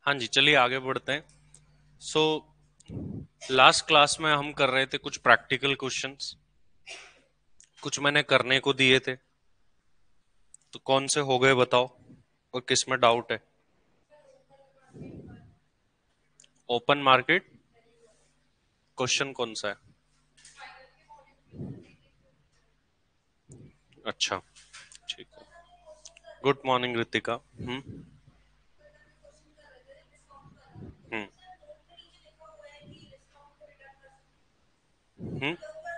हाँ जी, चलिए आगे बढ़ते हैं। सो लास्ट क्लास में हम कर रहे थे कुछ प्रैक्टिकल क्वेश्चंस, कुछ मैंने करने को दिए थे। तो कौन से हो गए बताओ, और किस में डाउट है? ओपन मार्केट क्वेश्चन कौन सा है? अच्छा, ठीक है। Good morning Ritika. हम्म हम्म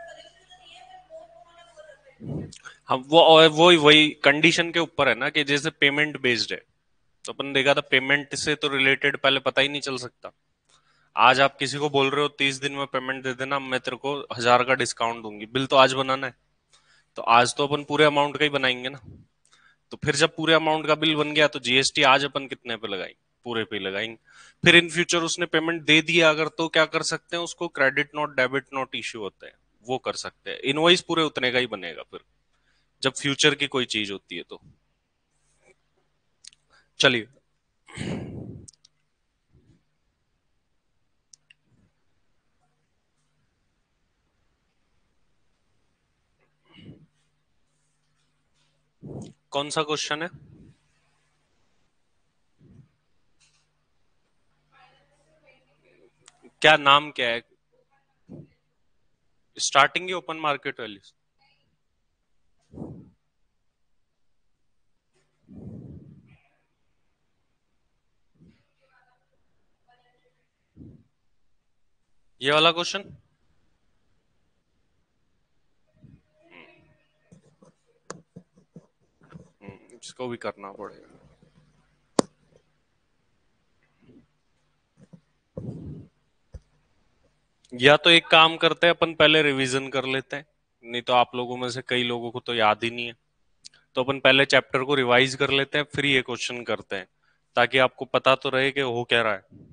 हम वो वही कंडीशन के ऊपर है ना, कि जैसे पेमेंट बेस्ड है, तो अपन देखा था पेमेंट से तो रिलेटेड पहले पता ही नहीं चल सकता। आज आप किसी को बोल रहे हो 30 दिन में पेमेंट दे देना, मैं तेरे को 1,000 का डिस्काउंट दूंगी, बिल तो आज बनाना है। तो आज तो अपन पूरे अमाउंट का ही बनाएंगे ना। तो फिर जब पूरे अमाउंट का बिल बन गया तो जीएसटी आज अपन कितने पे लगाएंगे? पूरे पे ही लगाएंगे। फिर इन फ्यूचर उसने पेमेंट दे दिया अगर, तो क्या कर सकते हैं, उसको credit note debit note issue होता है, वो कर सकते हैं। इनवॉइस पूरे उतने का ही बनेगा फिर, जब फ्यूचर की कोई चीज होती है तो। चलिए। कौन सा क्वेश्चन है? क्या नाम क्या है? स्टार्टिंग की ओपन मार्केट वैल्यू। ये वाला क्वेश्चन। इसको भी करना पड़ेगा। या तो एक काम करते हैं, अपन पहले रिवीजन कर लेते हैं। नहीं तो आप लोगों में से कई लोगों को तो याद ही नहीं है। तो अपन पहले चैप्टर को रिवाइज कर लेते हैं, फिर ये क्वेश्चन करते हैं, ताकि आपको पता तो रहे कि हो क्या रहा है।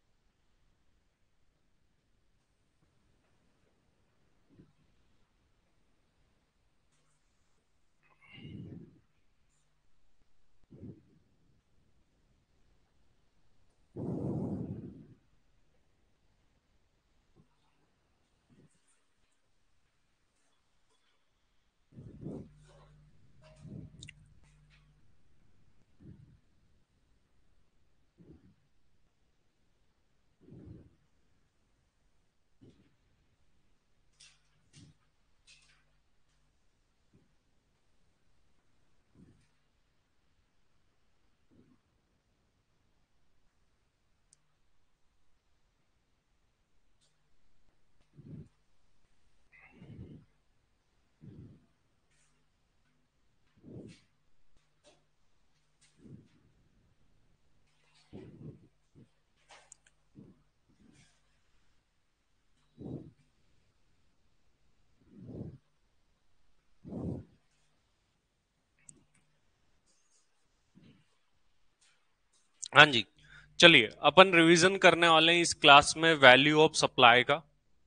हाँ जी, चलिए अपन रिवीजन करने वाले हैं इस क्लास में वैल्यू ऑफ सप्लाई का।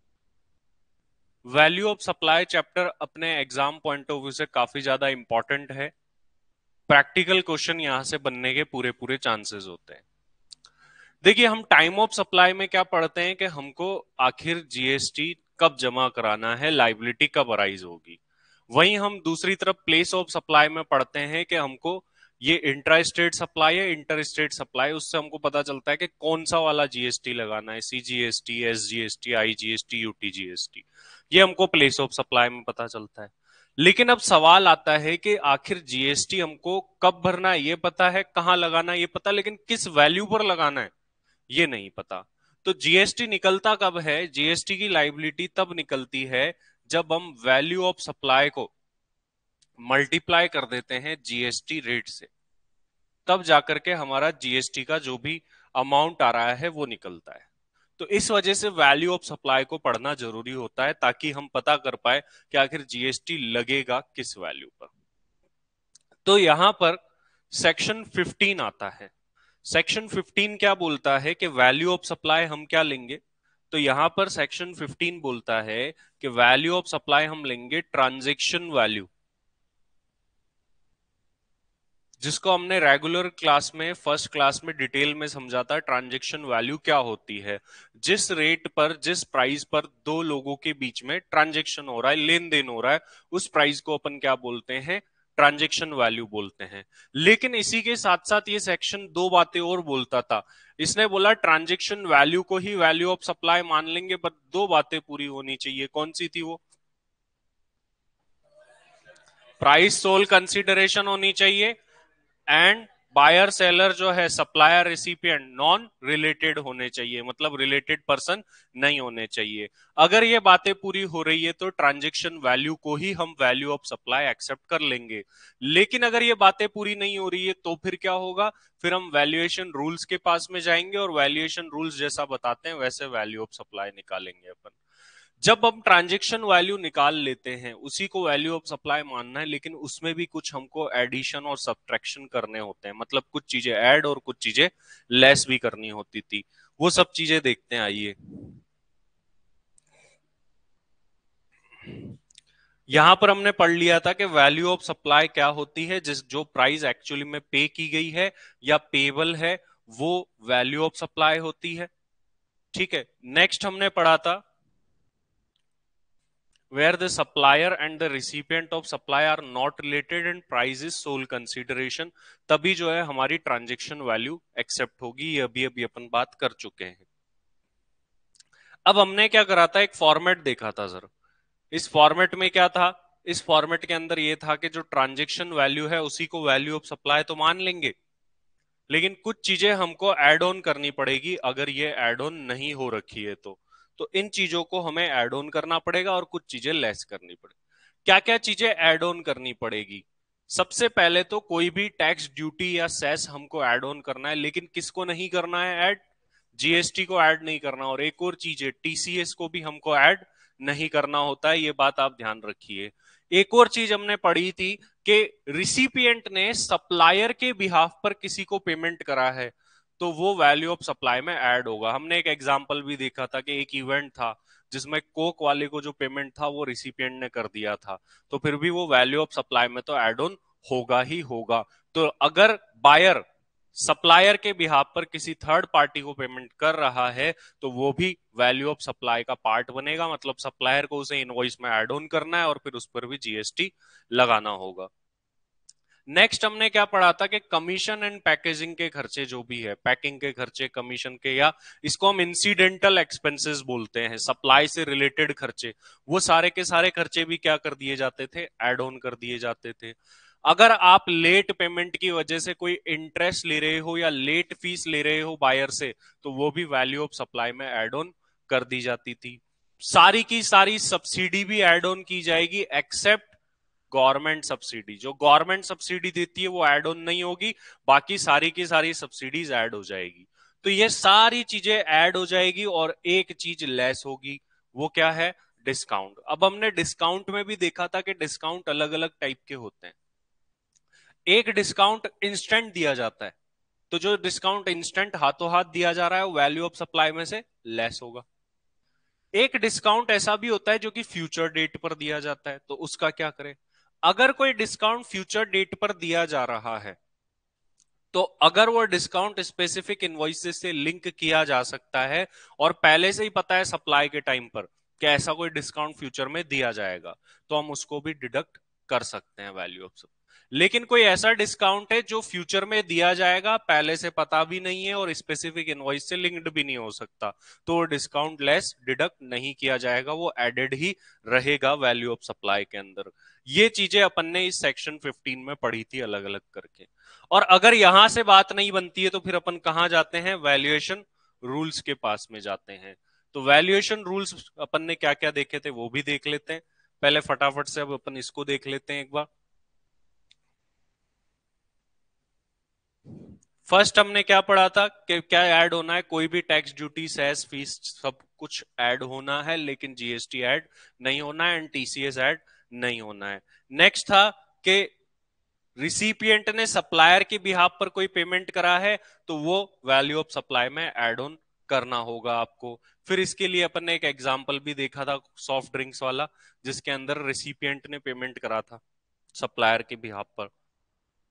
वैल्यू ऑफ सप्लाई चैप्टर अपने एग्जाम पॉइंट ऑफ व्यू से काफी ज्यादा इंपॉर्टेंट है। प्रैक्टिकल क्वेश्चन यहां से बनने के पूरे पूरे चांसेस होते हैं। देखिए, हम टाइम ऑफ सप्लाई में क्या पढ़ते हैं कि हमको आखिर जीएसटी कब जमा कराना है, लाइबिलिटी कब अराइज होगी। वहीं हम दूसरी तरफ प्लेस ऑफ सप्लाई में पढ़ते हैं कि हमको ये इंट्रा स्टेट सप्लाई है, इंटर स्टेट सप्लाई, उससे हमको पता चलता है कि कौन सा वाला जीएसटी लगाना है, सीजीएसटी, एसजीएसटी, आईजीएसटी, यूटीजीएसटी। ये हमको प्लेस ऑफ सप्लाई में पता चलता है। लेकिन अब सवाल आता है कि आखिर जीएसटी हमको कब भरना है ये पता है, कहां लगाना है ये पता, लेकिन किस वैल्यू पर लगाना है ये नहीं पता। तो जीएसटी निकलता कब है? जीएसटी की लाइबिलिटी तब निकलती है जब हम वैल्यू ऑफ सप्लाई को मल्टीप्लाई कर देते हैं जीएसटी रेट से। तब जाकर के हमारा जीएसटी का जो भी अमाउंट आ रहा है वो निकलता है। तो इस वजह से वैल्यू ऑफ सप्लाई को पढ़ना जरूरी होता है, ताकि हम पता कर पाए कि आखिर जीएसटी लगेगा किस वैल्यू पर। तो यहां पर सेक्शन 15 आता है। सेक्शन 15 क्या बोलता है कि वैल्यू ऑफ सप्लाई हम क्या लेंगे? तो यहां पर सेक्शन 15 बोलता है कि वैल्यू ऑफ सप्लाई हम लेंगे ट्रांजैक्शन वैल्यू। जिसको हमने रेगुलर क्लास में फर्स्ट क्लास में डिटेल में समझा था। ट्रांजैक्शन वैल्यू क्या होती है? जिस रेट पर, जिस प्राइस पर दो लोगों के बीच में ट्रांजैक्शन हो रहा है, लेन देन हो रहा है, उस प्राइस को अपन क्या बोलते हैं? ट्रांजैक्शन वैल्यू बोलते हैं। लेकिन इसी के साथ साथ ये सेक्शन दो बातें और बोलता था। इसने बोला ट्रांजैक्शन वैल्यू को ही वैल्यू ऑफ सप्लाई मान लेंगे, बट दो बातें पूरी होनी चाहिए। कौन सी थी वो? प्राइस सोल कंसिडरेशन होनी चाहिए, एंड बायर सेलर जो है, सप्लायर रिसिपिएंट, नॉन रिलेटेड होने चाहिए, मतलब रिलेटेड पर्सन नहीं होने चाहिए। अगर ये बातें पूरी हो रही है तो ट्रांजैक्शन वैल्यू को ही हम वैल्यू ऑफ सप्लाई एक्सेप्ट कर लेंगे। लेकिन अगर ये बातें पूरी नहीं हो रही है तो फिर क्या होगा? फिर हम वैल्यूएशन रूल्स के पास में जाएंगे और वैल्यूएशन रूल्स जैसा बताते हैं वैसे वैल्यू ऑफ सप्लाई निकालेंगे अपन। जब हम ट्रांजैक्शन वैल्यू निकाल लेते हैं उसी को वैल्यू ऑफ सप्लाई मानना है, लेकिन उसमें भी कुछ हमको एडिशन और सब्ट्रैक्शन करने होते हैं, मतलब कुछ चीजें ऐड और कुछ चीजें लेस भी करनी होती थी। वो सब चीजें देखते हैं, आइए। यहां पर हमने पढ़ लिया था कि वैल्यू ऑफ सप्लाई क्या होती है। जिस जो प्राइस एक्चुअली में पे की गई है या पेबल है, वो वैल्यू ऑफ सप्लाई होती है। ठीक है। नेक्स्ट हमने पढ़ा था where the supplier and the recipient of supply are not related and price is sole consideration, तभी जो है हमारी ट्रांजैक्शन वैल्यू एक्सेप्ट होगी। ये अभी अभी अपन बात कर चुके हैं। अब हमने क्या करा था, एक फॉर्मेट देखा था सर। इस फॉर्मेट में क्या था? इस फॉर्मेट के अंदर ये था कि जो ट्रांजैक्शन वैल्यू है उसी को वैल्यू ऑफ सप्लाई तो मान लेंगे, लेकिन कुछ चीजें हमको ऐड ऑन करनी पड़ेगी। अगर ये ऐड ऑन नहीं हो रखी है तो इन चीजों को हमें ऐड ऑन करना पड़ेगा और कुछ चीजें लेस करनी पड़ेगी। क्या क्या चीजें ऐड ऑन करनी पड़ेगी? सबसे पहले तो कोई भी टैक्स, ड्यूटी या सेस हमको ऐड ऑन करना है, लेकिन किसको नहीं करना है ऐड? जीएसटी को ऐड नहीं करना। और एक और चीज है, टीसीएस को भी हमको ऐड नहीं करना होता है, ये बात आप ध्यान रखिए। एक और चीज हमने पढ़ी थी कि रिसिपिएंट ने सप्लायर के बिहाफ पर किसी को पेमेंट करा है तो वो वैल्यू ऑफ सप्लाई में ऐड होगा। हमने एक एग्जांपल भी देखा था कि एक इवेंट था जिसमें कोक वाले को जो पेमेंट था वो रिसिपिएंट ने कर दिया था, तो फिर भी वो वैल्यू ऑफ सप्लाई में तो ऐड ऑन होगा ही होगा। तो अगर बायर सप्लायर के बिहाफ पर किसी थर्ड पार्टी को पेमेंट कर रहा है तो वो भी वैल्यू ऑफ सप्लाई का पार्ट बनेगा, मतलब सप्लायर को उसे इनवॉइस में ऐड ऑन करना है और फिर उस पर भी जीएसटी लगाना होगा। नेक्स्ट हमने क्या पढ़ा था कि कमीशन एंड पैकेजिंग के खर्चे जो भी है, पैकिंग के खर्चे, कमीशन के, या इसको हम इंसिडेंटल एक्सपेंसेस बोलते हैं, सप्लाई से रिलेटेड खर्चे, वो सारे के सारे खर्चे भी क्या कर दिए जाते थे? ऐड ऑन कर दिए जाते थे। अगर आप लेट पेमेंट की वजह से कोई इंटरेस्ट ले रहे हो या लेट फीस ले रहे हो बायर से, तो वो भी वैल्यू ऑफ सप्लाई में ऐड ऑन कर दी जाती थी। सारी की सारी सब्सिडी भी ऐड ऑन की जाएगी एक्सेप्ट गवर्नमेंट सब्सिडी। जो गवर्नमेंट सब्सिडी देती है वो ऐड ऑन नहीं होगी, बाकी सारी की सारी सब्सिडीज ऐड हो जाएगी। तो ये सारी चीजें ऐड हो जाएगी और एक चीज लेस होगी, वो क्या है? डिस्काउंट। अब हमने डिस्काउंट में भी देखा था कि डिस्काउंट अलग अलग टाइप के होते हैं। एक डिस्काउंट इंस्टेंट दिया जाता है, तो जो डिस्काउंट इंस्टेंट हाथों हाथ दिया जा रहा है वो वैल्यू ऑफ सप्लाई में से लेस होगा। एक डिस्काउंट ऐसा भी होता है जो कि फ्यूचर डेट पर दिया जाता है, तो उसका क्या करें? अगर कोई डिस्काउंट फ्यूचर डेट पर दिया जा रहा है तो अगर वो डिस्काउंट स्पेसिफिक इनवॉइसेस से लिंक किया जा सकता है और पहले से ही पता है सप्लाई के टाइम पर कि ऐसा कोई डिस्काउंट फ्यूचर में दिया जाएगा, तो हम उसको भी डिडक्ट कर सकते हैं वैल्यू ऑफ। लेकिन कोई ऐसा डिस्काउंट है जो फ्यूचर में दिया जाएगा, पहले से पता भी नहीं है और स्पेसिफिक इनवॉइस से लिंक्ड भी नहीं हो सकता, तो वो डिस्काउंट लेस डिडक्ट नहीं किया जाएगा, वो एडेड ही रहेगा वैल्यू ऑफ सप्लाई के अंदर। ये चीजें अपन ने इस सेक्शन 15 में पढ़ी थी अलग अलग करके। और अगर यहां से बात नहीं बनती है तो फिर अपन कहां जाते हैं? वैल्यूएशन रूल्स के पास में जाते हैं। तो वैल्यूएशन रूल्स अपन ने क्या क्या देखे थे वो भी देख लेते हैं। पहले फटाफट से अब अपन इसको देख लेते हैं एक बार। फर्स्ट हमने क्या पढ़ा था कि क्या ऐड होना है? कोई भी टैक्स, ड्यूटी, सेस, फीस सब कुछ ऐड होना है, लेकिन जीएसटी ऐड नहीं होना है एंड टीसीएस ऐड नहीं होना है। नेक्स्ट था कि रिसिपिएंट ने सप्लायर के बिहाफ पर कोई पेमेंट करा है तो वो वैल्यू ऑफ सप्लाई में ऐड ऑन करना होगा आपको। फिर इसके लिए अपन ने एक एग्जांपल भी देखा था सॉफ्ट ड्रिंक्स वाला, जिसके अंदर रिसिपिएंट ने पेमेंट करा था सप्लायर के बिहाफ पर।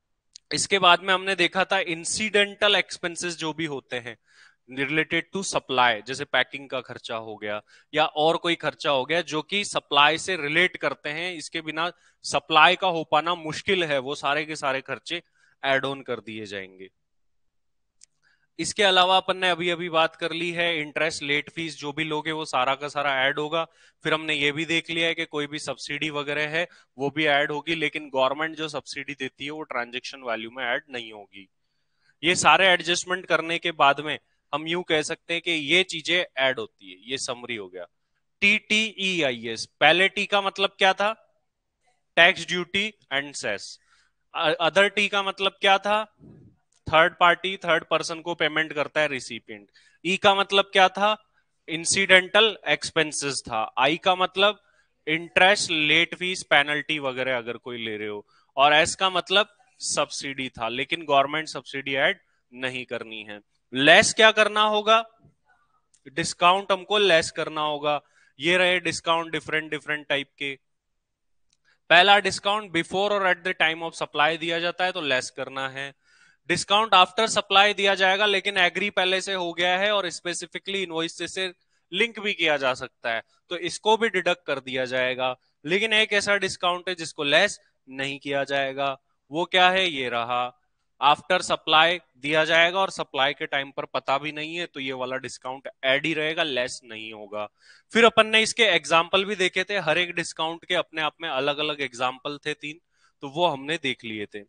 इसके बाद में हमने देखा था इंसिडेंटल एक्सपेंसेस जो भी होते हैं रिलेटेड टू सप्लाई, जैसे पैकिंग का खर्चा हो गया या और कोई खर्चा हो गया जो कि सप्लाई से रिलेट करते हैं, इसके बिना सप्लाई का हो पाना मुश्किल है, वो सारे के सारे खर्चे एड ऑन कर दिए जाएंगे। इसके अलावा अपन ने अभी अभी बात कर ली है इंटरेस्ट लेट फीस जो भी लोगे वो सारा का सारा ऐड होगा। फिर हमने ये भी देख लिया है कि कोई भी सब्सिडी वगैरह है वो भी ऐड होगी, लेकिन गवर्नमेंट जो सब्सिडी देती है वो ट्रांजेक्शन वैल्यू में ऐड नहीं होगी। ये सारे एडजस्टमेंट करने के बाद में हम यूं कह सकते हैं कि ये चीजें ऐड होती है। ये समरी हो गया। TTEIS, पहले टी का मतलब क्या था? Tax duty and cess. Other T का मतलब क्या था? थर्ड पार्टी, थर्ड पर्सन को पेमेंट करता है रिसिपिएंट। ई का मतलब क्या था? इंसिडेंटल एक्सपेंसेस था। आई का मतलब इंटरेस्ट लेट फीस पेनल्टी वगैरह अगर कोई ले रहे हो। और एस का मतलब सब्सिडी था, लेकिन गवर्नमेंट सब्सिडी ऐड नहीं करनी है। लेस क्या करना होगा? डिस्काउंट हमको लेस करना होगा। ये रहे डिस्काउंट डिफरेंट डिफरेंट टाइप के। पहला डिस्काउंट बिफोर और at the time of supply दिया जाता है तो लेस करना है। डिस्काउंट आफ्टर सप्लाई दिया जाएगा लेकिन एग्री पहले से हो गया है और स्पेसिफिकली इनवॉइस से लिंक भी किया जा सकता है तो इसको भी डिडक्ट कर दिया जाएगा। लेकिन एक ऐसा डिस्काउंट है जिसको लेस नहीं किया जाएगा, वो क्या है? ये रहा। आफ्टर सप्लाई दिया जाएगा और सप्लाई के टाइम पर पता भी नहीं है तो ये वाला डिस्काउंट ऐड ही रहेगा, लेस नहीं होगा। फिर अपन ने इसके एग्जाम्पल भी देखे थे, हर एक डिस्काउंट के अपने आप में अलग अलग एग्जाम्पल थे 3, तो वो हमने देख लिए थे।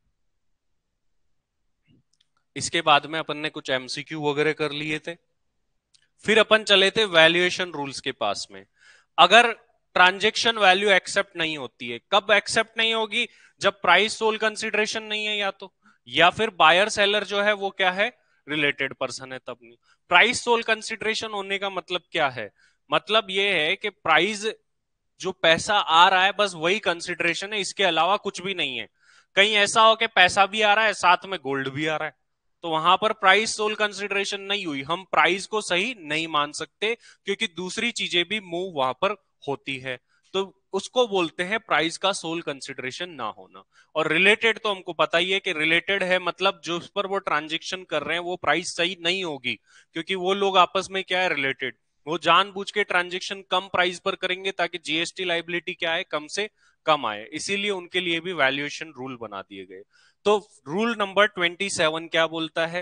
इसके बाद में अपन ने कुछ MCQ वगैरह कर लिए थे। फिर अपन चले थे वैल्यूएशन रूल्स के पास में। अगर ट्रांजेक्शन वैल्यू एक्सेप्ट नहीं होती है, कब एक्सेप्ट नहीं होगी? जब प्राइस सोल कंसिडरेशन नहीं है या तो, या फिर बायर सेलर जो है वो क्या है? रिलेटेड पर्सन है, तब नहीं। प्राइस सोल कंसिडरेशन होने का मतलब क्या है? मतलब ये है कि प्राइस जो पैसा आ रहा है बस वही कंसिडरेशन है, इसके अलावा कुछ भी नहीं है। कहीं ऐसा हो कि पैसा भी आ रहा है साथ में गोल्ड भी आ रहा है, तो वहां पर प्राइस सोल कंसिडरेशन नहीं हुई, हम प्राइस को सही नहीं मान सकते क्योंकि दूसरी चीजें भी मूव वहां पर होती है। तो उसको बोलते हैं प्राइस का सोल कंसिडरेशन ना होना। और रिलेटेड तो हमको पता ही है कि रिलेटेड है मतलब जो उस पर वो ट्रांजेक्शन कर रहे हैं वो प्राइस सही नहीं होगी, क्योंकि वो लोग आपस में क्या है? रिलेटेड। वो जानबूझ के ट्रांजेक्शन कम प्राइस पर करेंगे ताकि जीएसटी लाइबिलिटी क्या है? कम से कम आए, इसीलिए उनके लिए भी वैल्यूएशन रूल बना दिए गए। तो रूल नंबर 27 क्या बोलता है?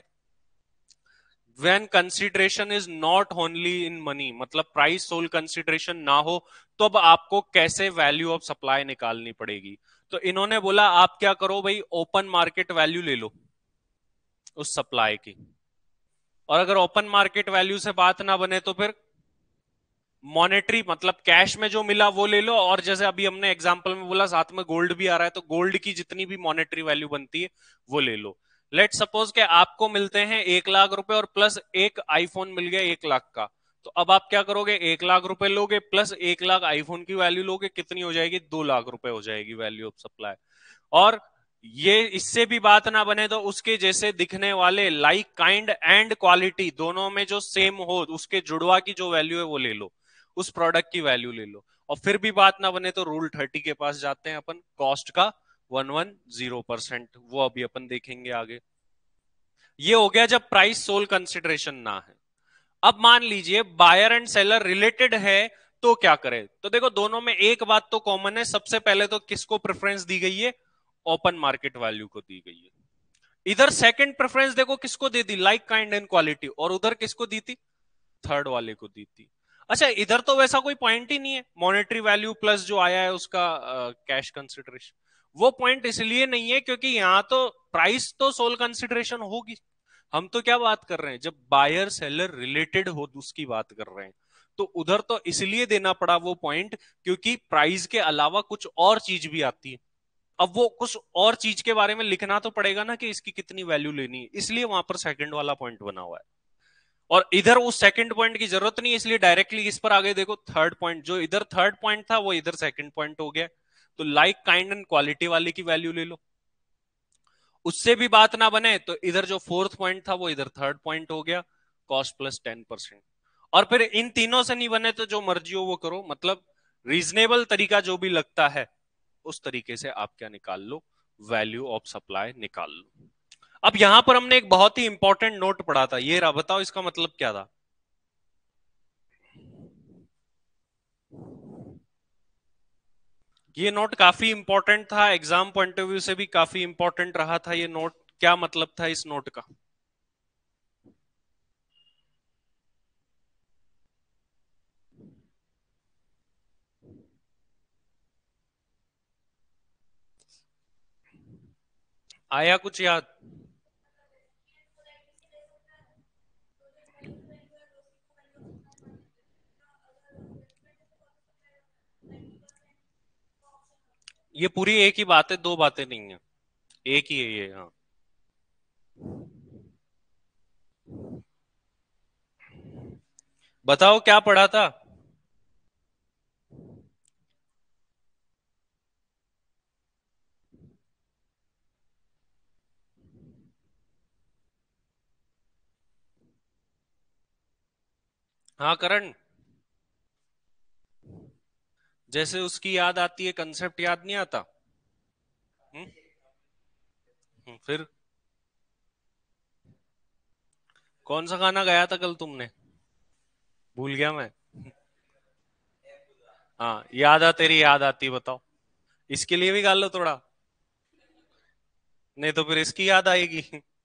When consideration is not only in money, मतलब प्राइस सोल कंसिडरेशन ना हो तो अब आपको कैसे वैल्यू ऑफ सप्लाई निकालनी पड़ेगी? तो इन्होंने बोला आप क्या करो भाई, ओपन मार्केट वैल्यू ले लो उस सप्लाई की। और अगर ओपन मार्केट वैल्यू से बात ना बने तो फिर मॉनेटरी मतलब कैश में जो मिला वो ले लो, और जैसे अभी हमने एग्जांपल में बोला साथ में गोल्ड भी आ रहा है तो गोल्ड की जितनी भी मॉनेटरी वैल्यू बनती है वो ले लो। लेट सपोज के आपको मिलते हैं 1 लाख रुपए और प्लस एक आईफोन मिल गया 1 लाख का, तो अब आप क्या करोगे? 1 लाख रुपए लोगे प्लस 1 लाख आईफोन की वैल्यू लोगे, कितनी हो जाएगी? 2 लाख रुपए हो जाएगी वैल्यू ऑफ सप्लाई। और ये इससे भी बात ना बने तो उसके जैसे दिखने वाले लाइक काइंड एंड क्वालिटी दोनों में जो सेम हो उसके जुड़वा की जो वैल्यू है वो ले लो, उस प्रोडक्ट की वैल्यू ले लो। और फिर भी बात ना बने तो रूल 30 के पास जाते हैं अपन, कॉस्ट का 110%, वो अभी अपन देखेंगे आगे। ये हो गया जब प्राइस सोल कंसिडरेशन ना है। अब मान लीजिए बायर एंड सेलर रिलेटेड है तो क्या करें? तो देखो दोनों में एक बात तो कॉमन है, सबसे पहले तो किसको प्रेफरेंस दी गई है? ओपन मार्केट वैल्यू को दी गई है। इधर सेकंड प्रेफरेंस देखो किसको दे दी? Like kind and quality. और उधर किसको दी थी? थर्ड वाले को दी थी। अच्छा इधर तो वैसा कोई पॉइंट ही नहीं है, मॉनेटरी वैल्यू प्लस जो आया है उसका कैश कंसिडरेशन। वो पॉइंट इसलिए नहीं है क्योंकि यहां तो प्राइस तो सोल कंसिडरेशन होगी। हम तो क्या बात कर रहे हैं? जब बायर सेलर रिलेटेड हो उसकी बात कर रहे हैं, तो उधर तो इसलिए देना पड़ा वो पॉइंट क्योंकि प्राइस के अलावा कुछ और चीज भी आती है। अब वो कुछ और चीज के बारे में लिखना तो पड़ेगा ना कि इसकी कितनी वैल्यू लेनी है, इसलिए वहां पर सेकंड वाला पॉइंट बना हुआ है। और इधर उस सेकंड पॉइंट की जरूरत नहीं है इसलिए डायरेक्टली इस पर आगे देखो थर्ड पॉइंट, जो इधर थर्ड पॉइंट था वो इधर सेकंड पॉइंट हो गया। तो लाइक काइंड एंड क्वालिटी वाले की वैल्यू ले लो। उससे भी बात ना बने तो इधर जो फोर्थ पॉइंट था वो इधर थर्ड पॉइंट हो गया, कॉस्ट प्लस 10%। और फिर इन तीनों से नहीं बने तो जो मर्जी हो वो करो, मतलब रीजनेबल तरीका जो भी लगता है उस तरीके से आप क्या निकाल लो, वैल्यू ऑफ सप्लाई निकाल लो। अब यहां पर हमने एक बहुत ही इंपॉर्टेंट नोट पढ़ा था, ये रहा, बताओ इसका मतलब क्या था। ये नोट काफी इंपॉर्टेंट था, एग्जाम पॉइंट ऑफ व्यू से भी काफी इंपॉर्टेंट रहा था ये नोट। क्या मतलब था इस नोट का? आया कुछ याद? ये पूरी एक ही बात है, दो बातें नहीं है, एक ही है ये। हाँ, बताओ क्या पढ़ा था। हाँ करण, जैसे उसकी याद आती है, कंसेप्ट याद नहीं आता। हम्म, फिर कौन सा गाना गाया था कल तुमने? भूल गया मैं। हाँ, याद आ तेरी याद आती, बताओ। इसके लिए भी गा लो थोड़ा, नहीं तो फिर इसकी याद आएगी।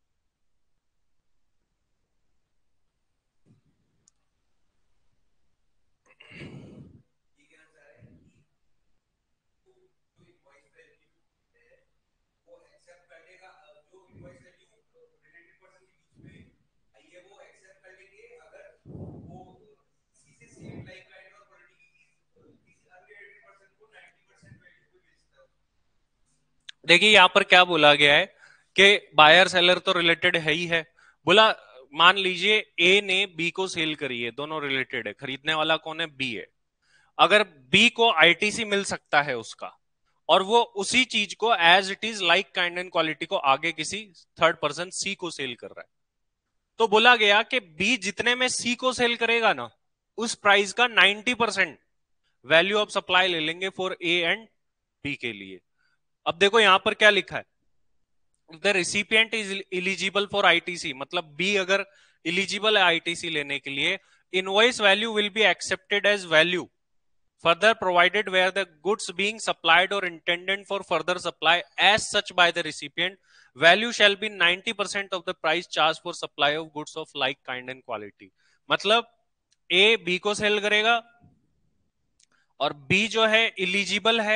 देखिए यहाँ पर क्या बोला गया है कि बायर सेलर तो रिलेटेड है ही है। बोला, मान लीजिए ए ने बी को सेल करी है, दोनों रिलेटेड है, खरीदने वाला कौन है? बी है। अगर बी को आईटीसी मिल सकता है उसका, और वो उसी चीज को as it is like kind and quality को आगे किसी थर्ड पर्सन सी को सेल कर रहा है, तो बोला गया कि बी जितने में सी को सेल करेगा ना, उस प्राइस का 90% वैल्यू ऑफ सप्लाई ले लेंगे फॉर ए एंड बी के लिए। अब देखो यहां पर क्या लिखा है, the recipient is eligible for ITC, मतलब बी अगर इलिजिबल है आईटीसी लेने के लिए, invoice value will be accepted as value further provided where the goods being supplied or intended for further supply as such by the recipient, value shall be 90% of the price charged for supply of goods of like kind and quality। मतलब A B को cell करेगा, और B जो है eligible है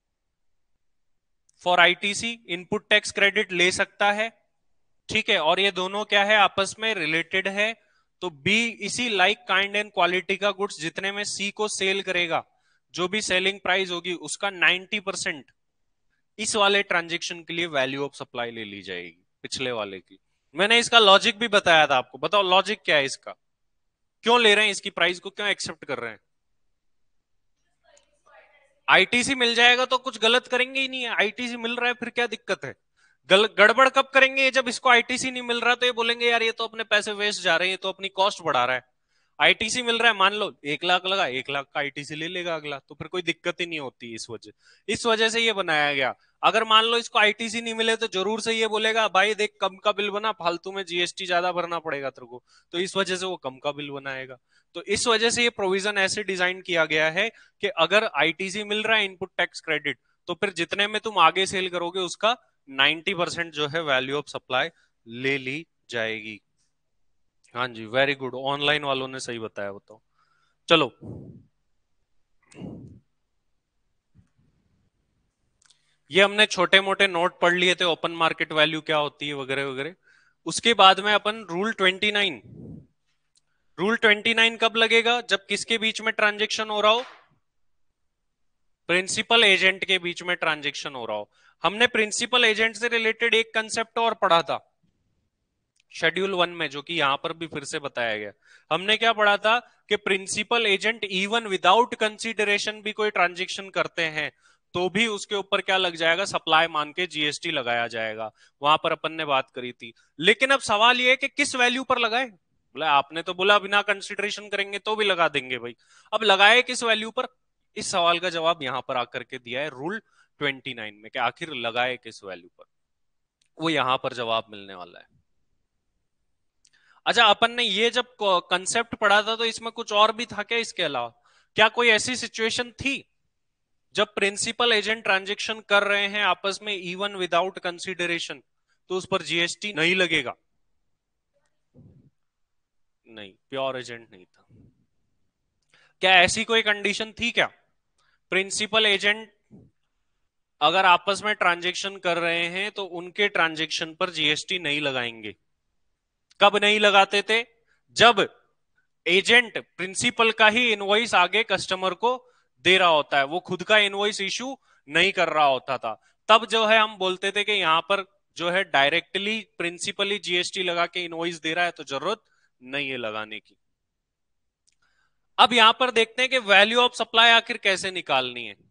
for ITC, input tax credit ले सकता है, ठीक है, और ये दोनों क्या है, आपस में रिलेटेड है। तो बी इसी लाइक काइंड एंड क्वालिटी का गुड्स जितने में सी को सेल करेगा, जो भी सेलिंग प्राइस होगी उसका 90% इस वाले ट्रांजेक्शन के लिए वैल्यू ऑफ सप्लाई ले ली जाएगी, पिछले वाले की। मैंने इसका लॉजिक भी बताया था आपको, बताओ लॉजिक क्या है इसका, क्यों ले रहे हैं इसकी प्राइस को, क्यों एक्सेप्ट कर रहे हैं? आईटीसी मिल जाएगा तो कुछ गलत करेंगे ही नहीं है, आईटीसी मिल रहा है फिर क्या दिक्कत है? गड़बड़ कब करेंगे? जब इसको आईटीसी नहीं मिल रहा तो ये बोलेंगे यार ये तो अपने पैसे वेस्ट जा रहे हैं, ये तो अपनी कॉस्ट बढ़ा रहा है। आईटीसी मिल रहा है, मान लो 1 लाख लगा, 1 लाख का आईटीसी ले लेगा अगला, तो फिर कोई दिक्कत ही नहीं होती। इस वजह से ये बनाया गया। अगर मान लो इसको आईटीसी नहीं मिले तो जरूर से ये बोलेगा भाई देख कम का बिल बना, फालतू में जीएसटी ज्यादा भरना पड़ेगा तेरे को, तो इस वजह से वो कम का बिल बनाएगा। तो इस वजह से ये प्रोविजन ऐसे डिजाइन किया गया है कि अगर आईटीसी मिल रहा है, इनपुट टैक्स क्रेडिट, तो फिर जितने में तुम आगे सेल करोगे उसका 90% जो है वैल्यू ऑफ सप्लाई ले ली जाएगी। हाँ जी, वेरी गुड, ऑनलाइन वालों ने सही बताया, बताओ। चलो, ये हमने छोटे मोटे नोट पढ़ लिए थे, ओपन मार्केट वैल्यू क्या होती है वगैरह वगैरह। उसके बाद में अपन रूल 29 कब लगेगा? जब किसके बीच में ट्रांजेक्शन हो रहा हो? प्रिंसिपल एजेंट के बीच में ट्रांजेक्शन हो रहा हो। हमने प्रिंसिपल एजेंट से रिलेटेड एक कंसेप्ट और पढ़ा था शेड्यूल 1 में, जो कि यहां पर भी फिर से बताया गया। हमने क्या पढ़ा था कि principal agent even without consideration भी कोई ट्रांजेक्शन करते हैं तो भी उसके ऊपर क्या लग जाएगा? सप्लाई मान के जीएसटी लगाया जाएगा। वहां पर अपन ने बात करी थी। लेकिन अब सवाल यह है कि किस वैल्यू पर लगाए? बोला आपने तो बोला बिना कंसिडरेशन करेंगे तो भी लगा देंगे भाई। अब लगाए किस वैल्यू पर? इस सवाल का जवाब यहां पर आकर के दिया है रूल 29 में, कि आखिर लगाए किस वैल्यू पर, वो यहां पर जवाब मिलने वाला है। अच्छा, अपन ने ये जब कंसेप्ट पढ़ा था तो इसमें कुछ और भी था क्या इसके अलावा? क्या कोई ऐसी सिचुएशन थी जब प्रिंसिपल एजेंट ट्रांजेक्शन कर रहे हैं आपस में इवन विदाउट कंसीडरेशन, तो उस पर जीएसटी नहीं लगेगा? नहीं, प्योर एजेंट नहीं था। क्या ऐसी कोई कंडीशन थी क्या? प्रिंसिपल एजेंट अगर आपस में ट्रांजेक्शन कर रहे हैं तो उनके ट्रांजेक्शन पर जीएसटी नहीं लगाएंगे। कब नहीं लगाते थे? जब एजेंट प्रिंसिपल का ही इनवॉइस आगे कस्टमर को दे रहा होता है, वो खुद का इनवॉइस इशू नहीं कर रहा होता था, तब जो है हम बोलते थे कि यहां पर जो है डायरेक्टली प्रिंसिपली जीएसटी लगा के इनवॉइस दे रहा है तो जरूरत नहीं है लगाने की। अब यहां पर देखते हैं कि वैल्यू ऑफ सप्लाई आखिर कैसे निकालनी है।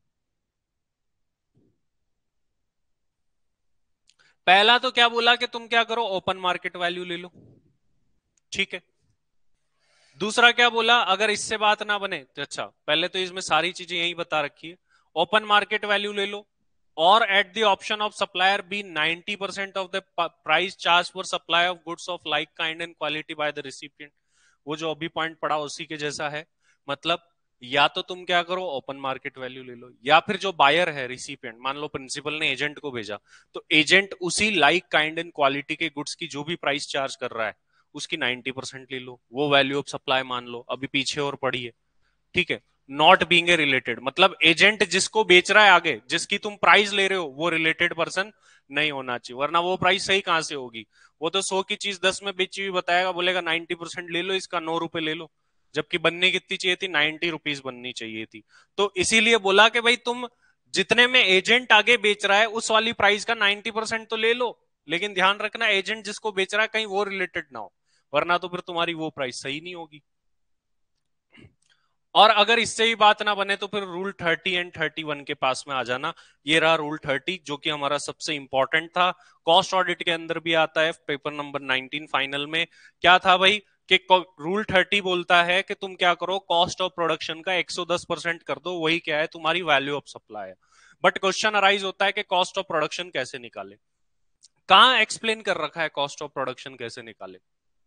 पहला तो क्या बोला कि तुम क्या करो, ओपन मार्केट वैल्यू ले लो, ठीक है। दूसरा क्या बोला, अगर इससे बात ना बने तो अच्छा, पहले तो इसमें सारी चीजें यही बता रखी है, ओपन मार्केट वैल्यू ले लो, और at the option of supplier B 90% of the price charge for supply of goods of like kind and quality by the recipient. वो जो अभी पॉइंट पढ़ा उसी के जैसा है। मतलब या तो तुम क्या करो, ओपन मार्केट वैल्यू ले लो, या फिर जो बायर है रिसिपिएंट, मान लो प्रिंसिपल ने एजेंट को भेजा, तो एजेंट उसी लाइक काइंड एंड क्वालिटी के गुड्स की जो भी प्राइस चार्ज कर रहा है उसकी 90% ले लो, वो वैल्यू ऑफ सप्लाई मान लो, अभी पीछे और पढ़ी है, ठीक है। नॉट बीइंग ए रिलेटेड, मतलब एजेंट जिसको बेच रहा है आगे, जिसकी तुम प्राइस ले रहे हो, वो रिलेटेड पर्सन नहीं होना चाहिए, वरना वो प्राइस सही कहां से होगी? वो तो 100 की चीज 10 में बेची हुई बताएगा, बोलेगा 90% ले लो इसका, 9 रुपए ले लो, जबकि बनने कितनी चाहिए थी, 90 रुपीज बननी चाहिए थी। तो इसीलिए बोला कि भाई तुम जितने में एजेंट आगे बेच रहा है उस वाली प्राइस का 90% तो ले लो, लेकिन ध्यान रखना एजेंट जिसको बेच रहा है कहीं वो रिलेटेड ना हो, वरना तो फिर तुम्हारी वो प्राइस सही नहीं होगी। और अगर इससे ही बात ना बने तो फिर रूल 30 एंड 31 के पास में आ जाना। ये रहा रूल 30 जो कि हमारा सबसे इंपॉर्टेंट था, कॉस्ट ऑडिट के अंदर भी आता है, पेपर नंबर 19 फाइनल में। क्या था भाई कि रूल 30 बोलता है कि तुम क्या करो, कॉस्ट ऑफ प्रोडक्शन का 110% कर दो, वही क्या है, तुम्हारी वैल्यू ऑफ सप्लाई है। बट क्वेश्चन अराइज होता है कि कॉस्ट ऑफ प्रोडक्शन कैसे निकाले? कहां एक्सप्लेन कर रखा है कॉस्ट ऑफ प्रोडक्शन कैसे निकाले?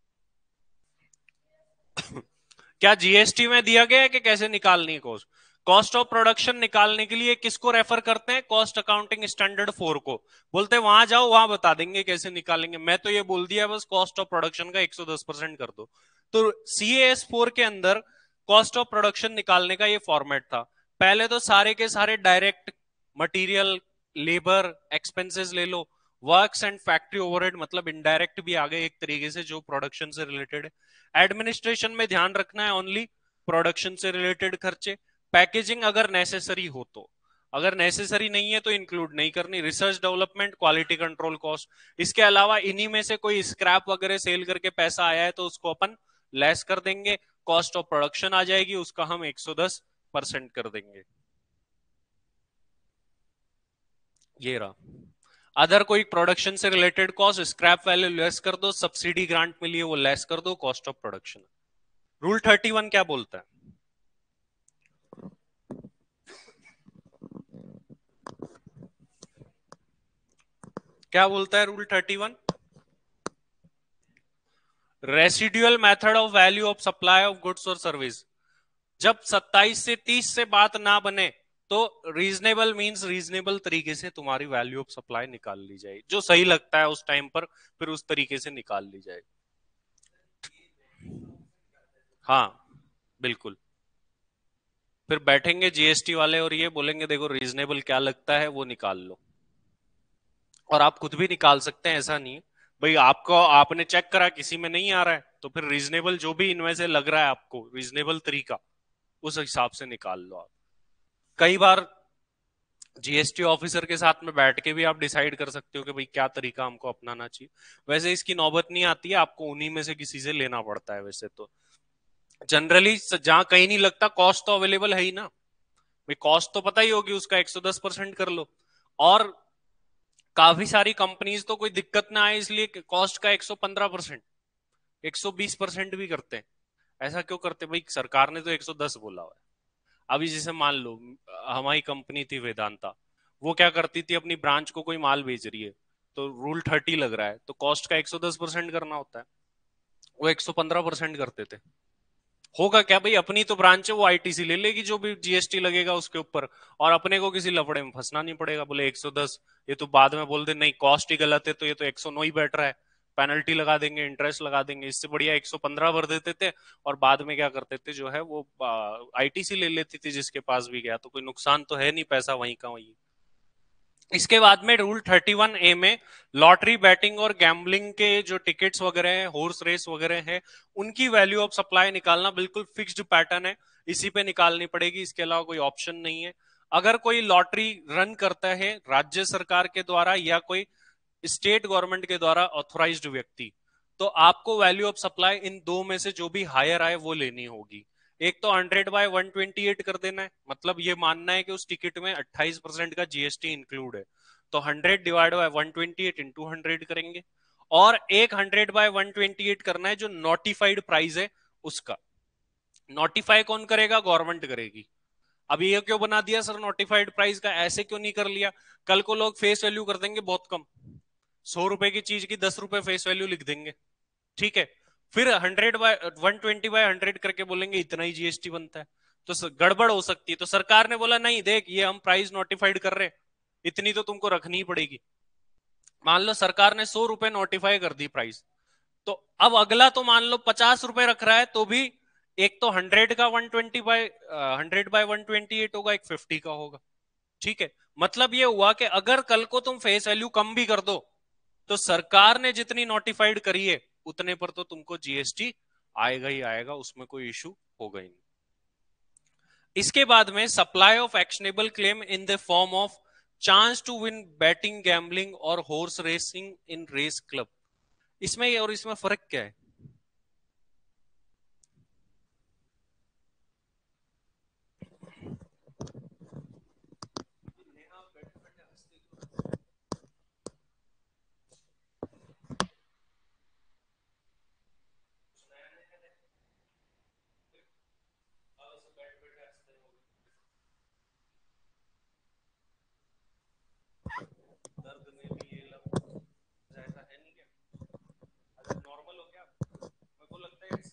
क्या जीएसटी में दिया गया है कि कैसे निकालनी है कॉस्ट? कॉस्ट ऑफ प्रोडक्शन निकालने के लिए किसको रेफर करते हैं? कॉस्ट अकाउंटिंग स्टैंडर्ड 4 को। बोलते हैं वहां जाओ, वहां बता देंगे कैसे निकालेंगे, मैं तो ये बोल दिया बस कॉस्ट ऑफ प्रोडक्शन का 110% कर दो। तो सीएएस 4 के अंदर कॉस्ट ऑफ प्रोडक्शन निकालने का ये फॉर्मेट था। पहले तो सारे के सारे डायरेक्ट मटीरियल, लेबर एक्सपेंसेस ले लो, वर्क्स एंड फैक्ट्री ओवरहेड, मतलब इनडायरेक्ट भी आ गए एक तरीके से जो प्रोडक्शन से रिलेटेड है। एडमिनिस्ट्रेशन में ध्यान रखना है ओनली प्रोडक्शन से रिलेटेड खर्चे। पैकेजिंग अगर नेसेसरी हो तो, अगर नेसेसरी नहीं है तो इंक्लूड नहीं करनी। Research development, quality control cost, इसके अलावा इन्हीं में से कोई स्क्रैप वगैरह सेल करके पैसा आया है तो उसको अपन लेस कर देंगे, कॉस्ट ऑफ प्रोडक्शन आ जाएगी, उसका हम 110% कर देंगे। ये रहा। अदर कोई प्रोडक्शन से related cost, scrap value less कर दो, सब्सिडी ग्रांट मिली है वो लेस कर दो, कॉस्ट ऑफ प्रोडक्शन। रूल 31 क्या बोलता है? क्या बोलता है rule 31? Residual method of value of supply of goods और सर्विस। जब 27 से 30 से बात ना बने तो रीजनेबल मींस रीजनेबल तरीके से तुम्हारी वैल्यू ऑफ सप्लाई निकाल ली जाए, जो सही लगता है उस टाइम पर फिर उस तरीके से निकाल ली जाए। हाँ, बिल्कुल। फिर बैठेंगे जीएसटी वाले और ये बोलेंगे देखो रीजनेबल क्या लगता है वो निकाल लो, और आप खुद भी निकाल सकते हैं, ऐसा नहीं है भाई आपको, आपने चेक करा किसी में नहीं आ रहा है तो फिर रीजनेबल जो भी इनमें से लग रहा है आपको रीजनेबल तरीका, उस हिसाब से निकाल लो आप। कई बार जीएसटी ऑफिसर के साथ में बैठ के भी आप डिसाइड कर सकते हो कि भाई क्या तरीका हमको अपनाना चाहिए। वैसे इसकी नौबत नहीं आती है, आपको उन्हीं में से किसी से लेना पड़ता है। वैसे तो जनरली जहां कहीं नहीं लगता, कॉस्ट तो अवेलेबल है ही ना भाई, कॉस्ट तो पता ही होगी उसका, 110% कर लो। और काफी सारी कंपनीज तो कोई दिक्कत ना आए इसलिए कॉस्ट का 115%, 120% भी करते हैं। ऐसा क्यों करते भाई, सरकार ने तो 110 बोला हुआ है। अभी जैसे मान लो हमारी कंपनी थी वेदांता, वो क्या करती थी, अपनी ब्रांच को कोई माल बेच रही है तो रूल 30 लग रहा है तो कॉस्ट का 110% करना होता है, वो 115% करते थे। होगा क्या भाई, अपनी तो ब्रांच है, वो आईटीसी ले लेगी जो भी जीएसटी लगेगा उसके ऊपर, और अपने को किसी लफड़े में फंसना नहीं पड़ेगा। बोले 110, ये तो बाद में बोल दे नहीं कॉस्ट ही गलत है तो ये तो 109 ही बैठ रहा है, पेनल्टी लगा देंगे, इंटरेस्ट लगा देंगे, इससे बढ़िया 115 भर देते थे। और बाद में क्या करते थे जो है वो आईटीसी ले लेती थी जिसके पास भी गया, तो कोई नुकसान तो है नहीं, पैसा वहीं का वहीं। इसके बाद में रूल 31A में लॉटरी बैटिंग और गैम्बलिंग के जो टिकट्स वगैरह हैं, हॉर्स रेस वगैरह है, उनकी वैल्यू ऑफ सप्लाई निकालना बिल्कुल फिक्स्ड पैटर्न है, इसी पे निकालनी पड़ेगी, इसके अलावा कोई ऑप्शन नहीं है। अगर कोई लॉटरी रन करता है राज्य सरकार के द्वारा या कोई स्टेट गवर्नमेंट के द्वारा ऑथोराइज्ड व्यक्ति, तो आपको वैल्यू ऑफ सप्लाई इन दो में से जो भी हायर आए वो लेनी होगी। एक तो 100/128 कर देना है, मतलब ये मानना है कि उस टिकट में 28% का जीएसटी इंक्लूड है, तो 100/128 इंटू 100 करेंगे। और एक 100/128 करना है जो नोटिफाइड प्राइस है उसका। नोटिफाई कौन करेगा, गवर्नमेंट करेगी। अब ये क्यों बना दिया सर नोटिफाइड प्राइस का, ऐसे क्यों नहीं कर लिया? कल को लोग फेस वैल्यू कर देंगे बहुत कम, 100 रुपए की चीज की 10 रुपए फेस वैल्यू लिख देंगे, ठीक है, फिर 100/120/100 करके बोलेंगे इतना ही जीएसटी बनता है, तो गड़बड़ हो सकती है। तो सरकार ने बोला नहीं देख, ये हम प्राइस नोटिफाइड कर रहे हैं, इतनी तो तुमको रखनी ही पड़ेगी। मान लो सरकार ने 100 रुपए नोटिफाई कर दी प्राइस, तो अब अगला तो मान लो 50 रुपए रख रहा है, तो भी एक तो 100 का 120/100/128 होगा, एक 50 का होगा, ठीक है। मतलब ये हुआ कि अगर कल को तुम फेस वैल्यू कम भी कर दो, तो सरकार ने जितनी नोटिफाइड करी है उतने पर तो तुमको जीएसटी आएगा ही आएगा, उसमें कोई इशू होगा ही नहीं। इसके बाद में supply of actionable claim in the form of chance to win betting gambling और horse racing in race club. इसमें और इसमें फर्क क्या है? दर्द में भी ये लग ऐसा है नहीं क्या? अगर नॉर्मल हो गया मेरे को लगता है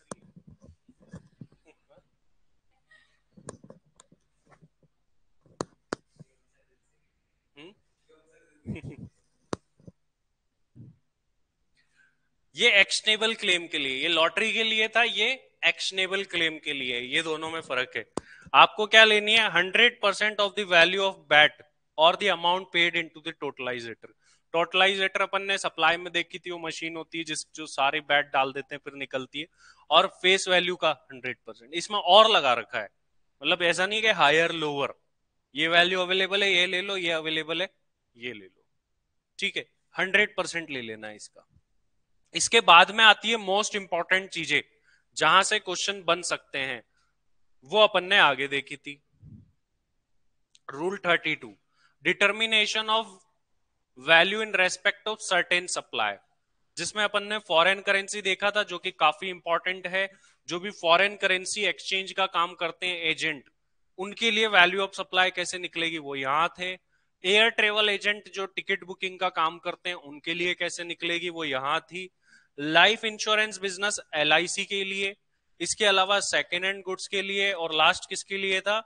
ये एक्शनेबल क्लेम के लिए, ये लॉटरी के लिए था, ये एक्शनेबल क्लेम के लिए, ये दोनों में फर्क है। आपको क्या लेनी है, 100% of the value of bet और the amount paid into the totalizator. Totalizator अपन ने सप्लाई में देखी थी, वो मशीन होती है जिस जो सारे बैट डाल देते हैं फिर निकलती है, और फेस वैल्यू का 100%। इसमें और लगा रखा है, मतलब ऐसा नहीं कि हायर लोअर, ये वैल्यू अवेलेबल है ये ले लो, ये अवेलेबल है ये ले लो, ठीक है, 100% ले लेना है इसका। इसके बाद में आती है मोस्ट इंपॉर्टेंट चीजें जहां से क्वेश्चन बन सकते हैं, वो अपन ने आगे देखी थी। Rule 32, determination of value in respect of certain supply, जिसमें अपन ने फॉरेन करेंसी देखा था जो कि काफी इंपॉर्टेंट है। जो भी फॉरेन करेंसी एक्सचेंज का काम करते हैं एजेंट, उनके लिए वैल्यू ऑफ सप्लाई कैसे निकलेगी वो यहां थे। एयर ट्रेवल एजेंट जो टिकट बुकिंग का काम करते हैं उनके लिए कैसे निकलेगी वो यहां थी। लाइफ इंश्योरेंस बिजनेस एलआईसी के लिए, इसके अलावा सेकेंड हैंड गुड्स के लिए, और लास्ट किसके लिए था,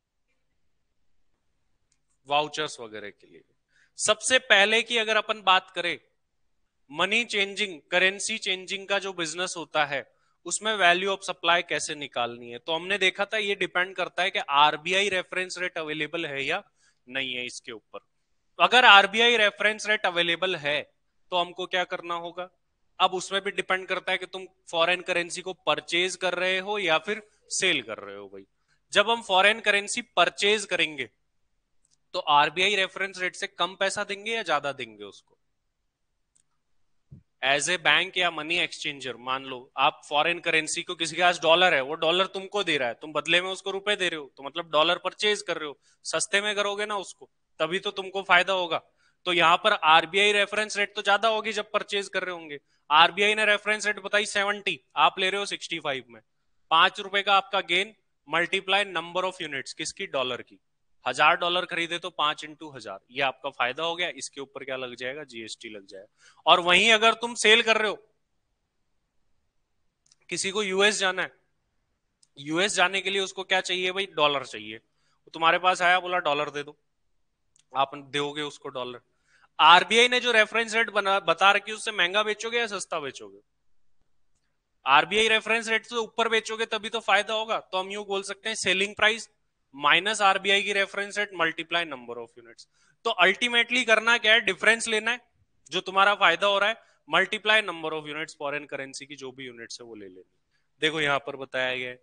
वाउचर्स वगैरह के लिए। सबसे पहले की अगर अपन बात करें, मनी चेंजिंग करेंसी चेंजिंग का जो बिजनेस होता है उसमें वैल्यू ऑफ सप्लाई कैसे निकालनी है, तो हमने देखा था ये डिपेंड करता है कि आरबीआई रेफरेंस रेट अवेलेबल है या नहीं है इसके ऊपर। अगर आरबीआई रेफरेंस रेट अवेलेबल है तो हमको क्या करना होगा, अब उसमें भी डिपेंड करता है कि तुम फॉरेन करेंसी को परचेज कर रहे हो या फिर सेल कर रहे हो भाई। जब हम फॉरेन करेंसी परचेज करेंगे तो आरबीआई रेफरेंस रेट से कम पैसा देंगे या ज्यादा देंगे उसको? एज ए बैंक या मनी एक्सचेंजर, मान लो आप फॉरेन करेंसी को, किसी के पास डॉलर है, वो डॉलर तुमको दे रहा है, तुम बदले में उसको रुपए दे रहे हो, तो मतलब डॉलर परचेज कर रहे हो, सस्ते में करोगे ना उसको, तभी तो तुमको फायदा होगा। तो यहाँ पर आरबीआई रेफरेंस रेट तो ज्यादा होगी जब परचेज कर रहे होंगे। आरबीआई ने रेफरेंस रेट बताई 70, आप ले रहे हो 65 में, 5 रुपए का आपका gain, multiply number of units किसकी, डॉलर की, $1000 खरीदे तो 5 × 1000, ये आपका फायदा हो गया। इसके ऊपर क्या लग जाएगा, जीएसटी लग जाएगा। और वहीं अगर तुम सेल कर रहे हो, किसी को यूएस जाना है, यूएस जाने के लिए उसको क्या चाहिए भाई, डॉलर चाहिए। तुम्हारे पास आया, बोला डॉलर दे दो, आप दोगे उसको डॉलर। आरबीआई ने जो रेफरेंस रेट बता रखी है, उससे महंगा बेचोगे या सस्ता बेचोगे? आरबीआई रेफरेंस रेट से ऊपर बेचोगे तभी तो फायदा होगा। तो हम यूं बोल सकते हैं, सेलिंग प्राइस माइनस आरबीआई की reference rate multiply number of units. तो अल्टीमेटली करना क्या है, डिफरेंस लेना है जो तुम्हारा फायदा हो रहा है, multiply number of units, foreign currency की जो भी यूनिट्स है वो ले लेनी। देखो यहां पर बताया गया है,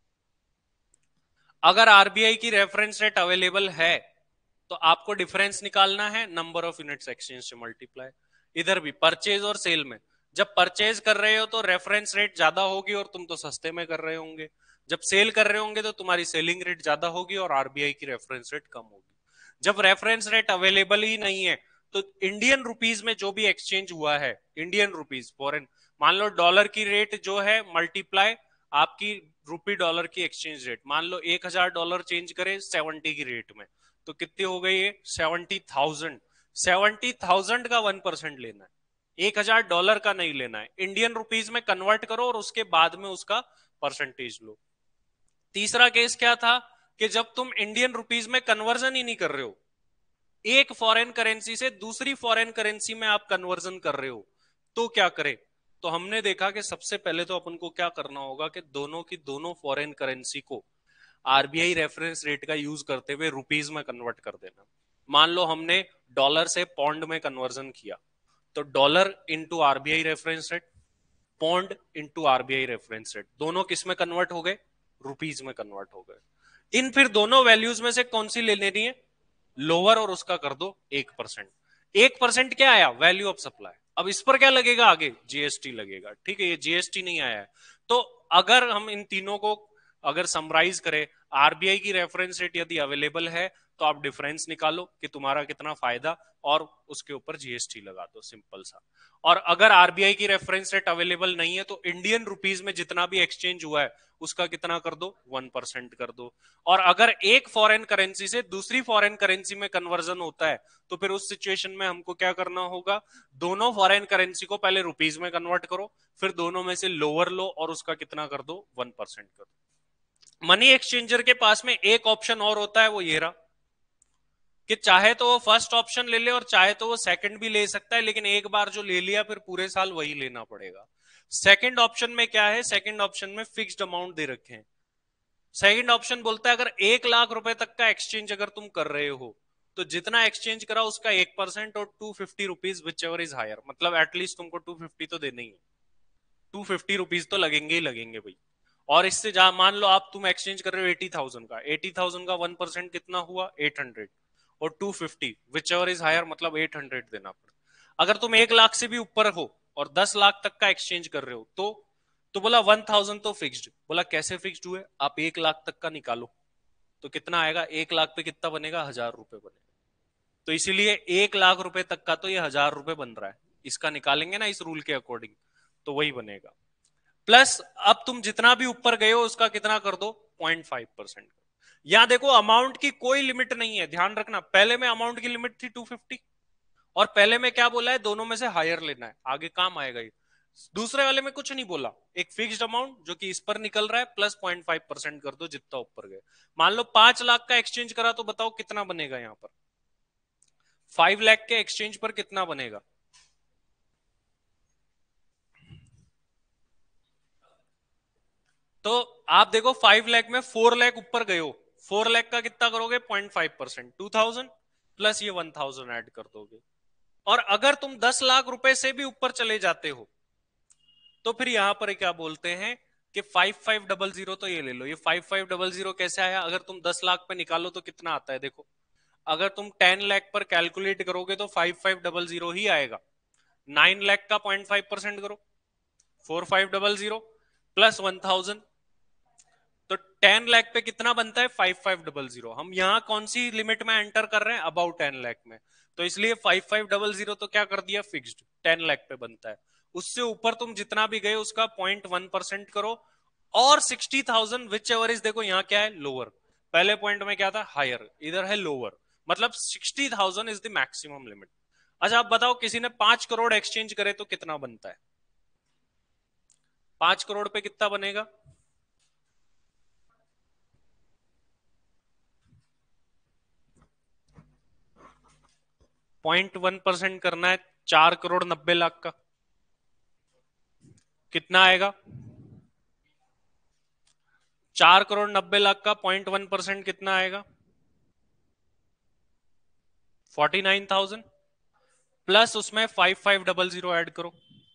अगर आरबीआई की रेफरेंस रेट अवेलेबल है तो आपको डिफरेंस निकालना है, नंबर ऑफ यूनिट्स एक्सचेंज से मल्टीप्लाई। इधर भी परचेज और सेल में, जब परचेज कर रहे हो तो रेफरेंस रेट ज्यादा होगी और तुम तो सस्ते में कर रहे होंगे, जब सेल कर रहे होंगे तो तुम्हारी सेलिंग रेट ज्यादा होगी और आरबीआई की रेफरेंस रेट कम होगी। जब रेफरेंस रेट अवेलेबल ही नहीं है तो इंडियन रुपीज में जो भी एक्सचेंज हुआ है, इंडियन रुपीज फॉरेन, मान लो डॉलर की रेट जो है मल्टीप्लाई आपकी रुपी डॉलर की एक्सचेंज रेट, मान लो $1000 चेंज करे 70 की रेट में, तो कितनी हो गई है, 70,000। 70,000 का 1% लेना है, $1000 का नहीं लेना है। इंडियन रुपीज में कन्वर्ट करो और उसके बाद में उसका परसेंटेज लो। तीसरा केस क्या था कि जब तुम इंडियन रुपीज में कन्वर्जन ही नहीं कर रहे हो, एक फॉरेन करेंसी से दूसरी फॉरेन करेंसी में आप कन्वर्जन कर रहे हो, तो क्या करें? तो हमने देखा कि सबसे पहले तो अपन को क्या करना होगा कि दोनों की दोनों फॉरेन करेंसी को आरबीआई रेफरेंस रेट का यूज करते हुए रुपीज में कन्वर्ट कर देना। मान लो हमने डॉलर से पौंड में कन्वर्जन किया, तो dollar into RBI reference rate, pound into RBI reference rate, दोनों किस में कन्वर्ट हो गए, रुपीज में कन्वर्ट हो गए। इन फिर दोनों वैल्यूज में से कौन सी ले लेनी है, लोअर, और उसका कर दो 1%। 1% क्या आया, वैल्यू ऑफ सप्लाई। अब इस पर क्या लगेगा, आगे जीएसटी लगेगा, ठीक है, ये जीएसटी नहीं आया है। तो अगर हम इन तीनों को अगर समराइज करें, आरबीआई की रेफरेंस रेट यदि अवेलेबल है तो आप डिफरेंस निकालो कि तुम्हारा कितना फायदा, और उसके ऊपर जीएसटी लगा दो, सिंपल सा। और अगर आरबीआई की रेफरेंस रेट अवेलेबल नहीं है तो इंडियन रुपीज में जितना भी एक्सचेंज हुआ है उसका कितना कर दो, 1% कर दो। और अगर एक फॉरेन करेंसी से दूसरी फॉरेन करेंसी में कन्वर्जन होता है तो फिर उस सिचुएशन में हमको क्या करना होगा, दोनों फॉरेन करेंसी को पहले रुपीज में कन्वर्ट करो, फिर दोनों में से लोअर लो और उसका कितना कर दो, 1% कर दो। मनी एक्सचेंजर के पास में एक ऑप्शन और होता है, वो ये रहा कि चाहे तो वो फर्स्ट ऑप्शन ले ले और चाहे तो वो सेकंड भी ले सकता है, लेकिन एक बार जो ले लिया फिर पूरे साल वही लेना पड़ेगा। सेकंड ऑप्शन में क्या है, सेकंड ऑप्शन में फिक्स्ड अमाउंट दे रखे हैं। सेकंड ऑप्शन बोलता है अगर 1 लाख रुपए तक का एक्सचेंज अगर तुम कर रहे हो तो जितना एक्सचेंज करा उसका 1% और ₹250 विच एवर इज हायर, मतलब एटलीस्ट तुमको 250 तो देना ही है, ₹250 तो लगेंगे ही लगेंगे भाई। और इससे जहां मान लो आप तुम एक्सचेंज कर रहे हो 80,000 का, 80,000 का 1% कितना हुआ, 800, और 250 विच एवर इज हायर मतलब 800 देना पड़ता। अगर तुम 1 लाख से भी ऊपर हो और 10 लाख तक का एक्सचेंज कर रहे हो तो बोला 1000 तो फिक्स्ड। बोला कैसे फिक्स्ड हुए, आप 1 लाख तक का निकालो तो कितना आएगा, 1 लाख पे कितना बनेगा, ₹1000 बनेगा। तो इसीलिए 1 लाख रुपए तक का तो ये ₹1000 बन रहा है, इसका निकालेंगे ना इस रूल के अकॉर्डिंग, तो वही बनेगा। प्लस अब तुम जितना भी ऊपर गए हो उसका कितना कर दो, 0.5%। यहां देखो अमाउंट की कोई लिमिट नहीं है, ध्यान रखना, पहले में अमाउंट की लिमिट थी 250 और पहले में क्या बोला है, दोनों में से हायर लेना है, आगे काम आएगा ये। दूसरे वाले में कुछ नहीं बोला, एक फिक्स्ड अमाउंट जो कि इस पर निकल रहा है प्लस 0.5% कर दो जितना ऊपर गए। मान लो 5 लाख का एक्सचेंज करा तो बताओ कितना बनेगा यहां पर, 5 लाख के एक्सचेंज पर कितना बनेगा, तो आप देखो 5 लाख में 4 लाख ऊपर गए हो, 4 लाख का कितना करोगे, 0.5%, 2000 प्लस ये 1000 ऐड कर दोगे। और अगर तुम 10 लाख रुपए से भी ऊपर चले जाते हो तो फिर यहां पर क्या बोलते हैं कि 5500, तो ये ले लो, ये 5500 कैसे आया, अगर तुम 10 लाख पे निकालो तो कितना आता है देखो, अगर तुम 10 लाख पर कैलकुलेट करोगे तो 5500 ही आएगा। 9 लाख का 0.5% करो, 4500 प्लस 1000, तो 10 लाख पे कितना बनता है, 5500। हम यहाँ कौन सी लिमिट में एंटर कर रहे हैं, अबाउट 10 लाख में, तो इसलिए 5500 तो क्या कर दिया, फिक्स्ड 10 लाख पे बनता है। उससे ऊपर तुम जितना भी गए उसका 0.1% करो, और 60,000 विच एवर इज, देखो यहाँ क्या है, लोअर, पहले पॉइंट में क्या था, हायर, इधर है लोअर, मतलब 60,000 इज द मैक्सिमम लिमिट। अच्छा आप बताओ किसी ने 5 करोड़ एक्सचेंज करे तो कितना बनता है? 5 करोड़ पे कितना बनेगा? 0.1% करना है, 4 करोड़ 90 लाख का कितना आएगा? 4 करोड़ 90 लाख का 0.1% कितना आएगा? 49,000, प्लस उसमें 5500 ऐड करो,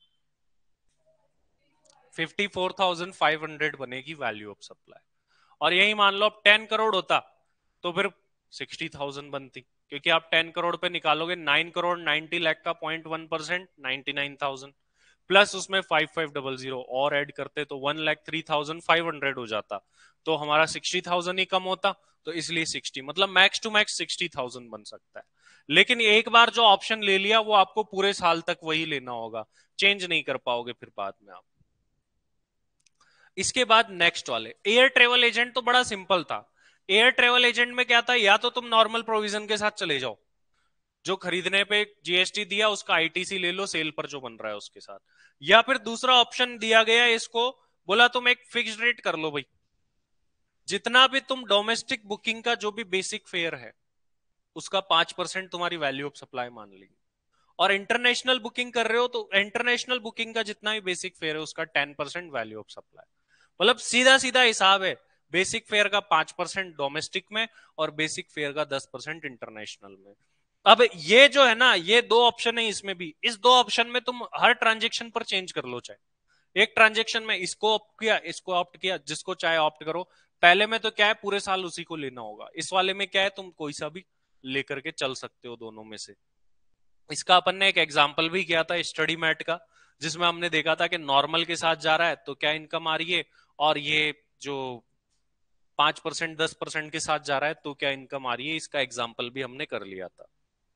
54,500 बनेगी वैल्यू ऑफ सप्लाई। और यही मान लो अब 10 करोड़ होता तो फिर 60,000 बनती, क्योंकि आप 10 करोड़ पे निकालोगे 9 करोड़ 90 लाख का 0.1%, 99,000, प्लस उसमें 5500 और ऐड करते तो 1,03,500 हो जाता, तो हमारा 60,000 ही कम होता, तो इसलिए 60, मतलब मैक्स टू मैक्स 60,000 बन सकता है। लेकिन एक बार जो ऑप्शन ले लिया वो आपको पूरे साल तक वही लेना होगा, चेंज नहीं कर पाओगे फिर बाद में आप। इसके बाद नेक्स्ट वाले एयर ट्रेवल एजेंट, तो बड़ा सिंपल था। एयर ट्रेवल एजेंट में क्या था, या तो तुम नॉर्मल प्रोविजन के साथ चले जाओ, जो खरीदने पे जीएसटी दिया उसका आईटीसी ले लो सेल पर जो बन रहा है उसके साथ, या फिर दूसरा ऑप्शन दिया गया इसको, बोला तुम एक फिक्स्ड रेट कर लो भाई, जितना भी तुम डोमेस्टिक बुकिंग का जो भी बेसिक फेयर है उसका 5% तुम्हारी वैल्यू ऑफ सप्लाई मान ली, और इंटरनेशनल बुकिंग कर रहे हो तो इंटरनेशनल बुकिंग का जितना भी बेसिक फेयर है उसका 10% वैल्यू ऑफ सप्लाई। मतलब सीधा सीधा हिसाब है, बेसिक फेयर का 5% डोमेस्टिक में और बेसिक फेयर का 10% इंटरनेशनल में। अब ये जो है ना, ये दो ऑप्शन है इसमें भी, इस दो ऑप्शन में तुम हर ट्रांजेक्शन पर चेंज कर लो, चाहे एक ट्रांजेक्शन में इसको ऑप्ट किया इसको ऑप्ट किया, जिसको चाहे ऑप्ट करो। पहले में तो क्या है पूरे साल उसी को लेना होगा, इस वाले में क्या है तुम कोई सा भी लेकर के चल सकते हो दोनों में से। इसका अपन ने एक एग्जाम्पल भी किया था स्टडी मैट का, जिसमें हमने देखा था कि नॉर्मल के साथ जा रहा है तो क्या इनकम आ रही है, और ये जो 5% 10% के साथ जा रहा है तो क्या इनकम आ रही है, इसका एग्जाम्पल भी हमने कर लिया था।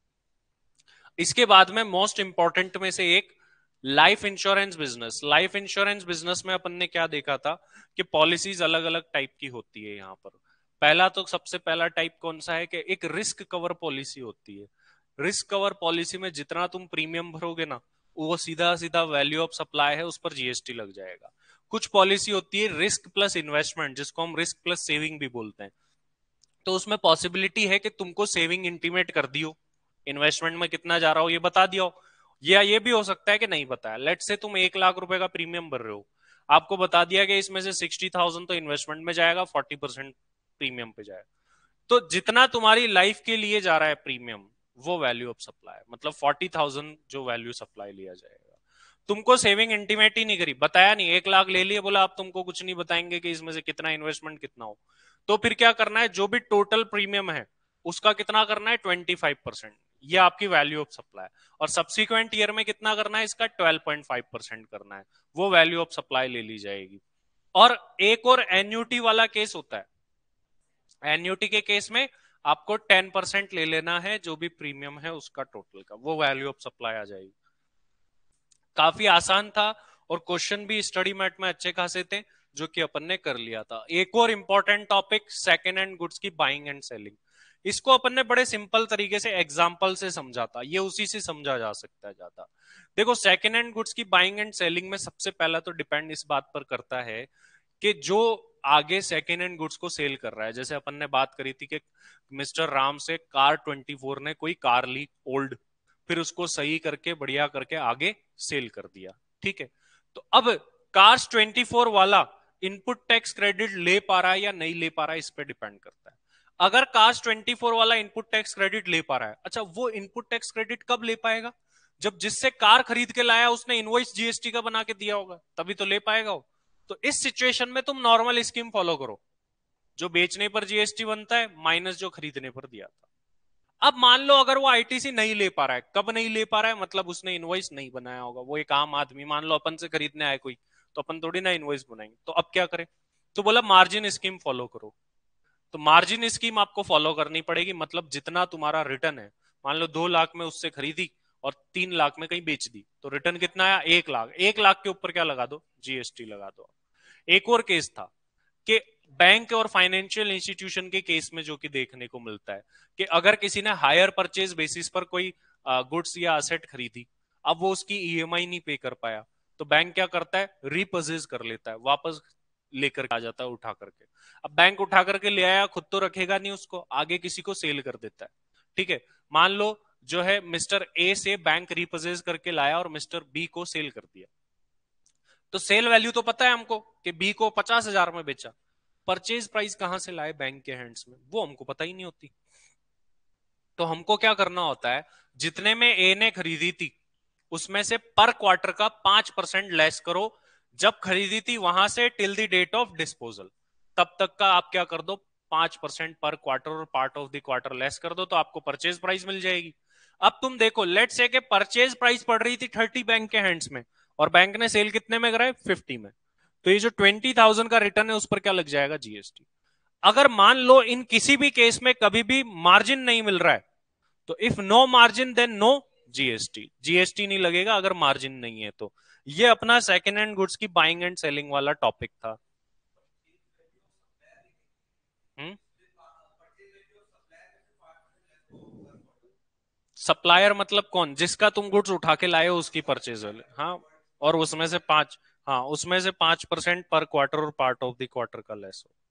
इसके बाद में मोस्ट इंपॉर्टेंट में से एक life insurance business. Life insurance business में अपन ने क्या देखा था कि पॉलिसीज अलग अलग टाइप की होती है यहाँ पर। पहला तो सबसे पहला टाइप कौन सा है कि एक रिस्क कवर पॉलिसी होती है। रिस्क कवर पॉलिसी में जितना तुम प्रीमियम भरोगे ना वो सीधा सीधा वैल्यू ऑफ सप्लाई है उस पर जीएसटी लग जाएगा। कुछ पॉलिसी होती है रिस्क प्लस इन्वेस्टमेंट, जिसको हम रिस्क प्लस सेविंग भी बोलते हैं, तो उसमें पॉसिबिलिटी है कि तुमको सेविंग इंटीमेट कर दियो, इन्वेस्टमेंट में कितना जा रहा हो ये बता दिया हो, या ये भी हो सकता है कि नहीं बताया। लेट से तुम 1 लाख रुपए का प्रीमियम भर रहे हो, आपको बता दिया कि इसमें से 60,000 तो इन्वेस्टमेंट में जाएगा, 40% प्रीमियम पे जाएगा, तो जितना तुम्हारी लाइफ के लिए जा रहा है प्रीमियम वो वैल्यू ऑफ सप्लाई, मतलब 40,000 जो वैल्यू सप्लाई लिया जाएगा। तुमको सेविंग इंटीमेट ही नहीं करी, बताया नहीं, 1 लाख ले लिए, बोला आप तुमको कुछ नहीं बताएंगे कि इसमें से कितना इन्वेस्टमेंट कितना हो, तो फिर क्या करना है, जो भी टोटल प्रीमियम है उसका कितना करना है 25%, ये आपकी वैल्यू ऑफ सप्लाई। और सब्सिक्वेंट ईयर में कितना करना है इसका 12.5% करना है, वो वैल्यू ऑफ सप्लाई ले ली जाएगी। और एक और एन्यूटी वाला केस होता है, एन्यूटी के केस में आपको 10% ले लेना है जो भी प्रीमियम है उसका टोटल का, वो वैल्यू ऑफ सप्लाई आ जाएगी। काफी आसान था और क्वेश्चन भी स्टडी मैट में अच्छे खासे थे जो कि अपन ने कर लिया था। एक और important topic second hand goods की बाइंग एंड सेलिंग, इसको अपन ने बड़े सिंपल तरीके से एग्जांपल से समझा था, ये उसी से समझा जा सकता है ज्यादा। देखो सेकेंड हैंड गुड्स की बाइंग एंड सेलिंग में सबसे पहला तो डिपेंड इस बात पर करता है कि जो आगे सेकेंड हैंड गुड्स को सेल कर रहा है, जैसे अपन ने बात करी थी कि मिस्टर राम से कार 24 ने कोई कार ली ओल्ड, फिर उसको सही करके बढ़िया करके आगे सेल कर दिया, ठीक है। तो अब कार्स 24 वाला इनपुट टैक्स क्रेडिट ले पा रहा है या नहीं ले पा रहा है इस पे डिपेंड करता है। अगर कार्स 24 वाला इनपुट टैक्स क्रेडिट ले पा रहा है, अच्छा वो इनपुट टैक्स क्रेडिट कब ले पाएगा, जब जिससे कार खरीद के लाया उसने इनवॉइस जीएसटी का बना के दिया होगा, तभी तो ले पाएगा वो। तो इस सिचुएशन में तुम नॉर्मल स्कीम फॉलो करो, जो बेचने पर जीएसटी बनता है माइनस जो खरीदने पर दिया था। अब मान लो अगर वो आईटीसी नहीं ले पा रहा है, कब नहीं ले पा रहा है, मतलब उसने इनवॉइस नहीं बनाया होगा, वो एक आम आदमी मान लो अपन से खरीदने आए कोई, तो अपन थोड़ी ना इनवॉइस बनाएंगे, तो अब क्या करें, तो बोला मार्जिन स्कीम फॉलो करो। तो मार्जिन स्कीम आपको फॉलो करनी पड़ेगी, मतलब जितना तुम्हारा रिटर्न है, मान लो 2 लाख में उससे खरीदी और 3 लाख में कहीं बेच दी, तो रिटर्न कितना आया 1 लाख, 1 लाख के ऊपर क्या लगा दो जीएसटी लगा दो। एक और केस था कि बैंक और फाइनेंशियल इंस्टीट्यूशन के केस में जो कि देखने को मिलता है कि अगर किसी ने हायर परचेज बेसिस पर कोई गुड्स या असेट खरीदी, अब वो उसकी ईएमआई नहीं पे कर पाया, तो बैंक क्या करता है, रीपर्चेज कर लेता है, वापस लेकर आ जाता है उठा करके। अब बैंक उठा करके ले आया, खुद तो रखेगा नहीं उसको, आगे किसी को सेल कर देता है। ठीक है, मान लो जो है मिस्टर ए से बैंक रीपर्चेज करके लाया और मिस्टर बी को सेल कर दिया, तो सेल वैल्यू तो पता है हमको कि बी को 50,000 में बेचा, परचेज प्राइस कहां से लाए बैंक के हैंड्स में, वो हमको पता ही नहीं होती। तो हमको क्या करना होता है, जितने में ए ने खरीदी थी उसमें से पर क्वार्टर का 5% लेस करो, जब खरीदी थी वहां से till the date of disposal, तब तक का आप क्या कर दो, 5% पर क्वार्टर और part of the quarter less कर दो, तो आपको परचेज प्राइस मिल जाएगी। अब तुम देखो, लेट से के परचेज प्राइस पड़ रही थी 30 बैंक के हैंड्स में, और बैंक ने सेल कितने में कराए, 50 में, तो ये जो 20,000 का रिटर्न है उस पर क्या लग जाएगा, जीएसटी। अगर मान लो इन किसी भी केस में कभी भी मार्जिन नहीं मिल रहा है, तो if no margin then no GST, GST नहीं लगेगा अगर मार्जिन नहीं है तो। ये अपना सेकेंड हैंड गुड्स की बाइंग एंड सेलिंग वाला टॉपिक था। हम्म, सप्लायर मतलब कौन, जिसका तुम गुड्स उठा के लाए हो उसकी परचेज वाले, हाँ। और उसमें से 5, हाँ उसमें से 5% पर क्वार्टर और पार्ट ऑफ द क्वार्टर का लेस हो।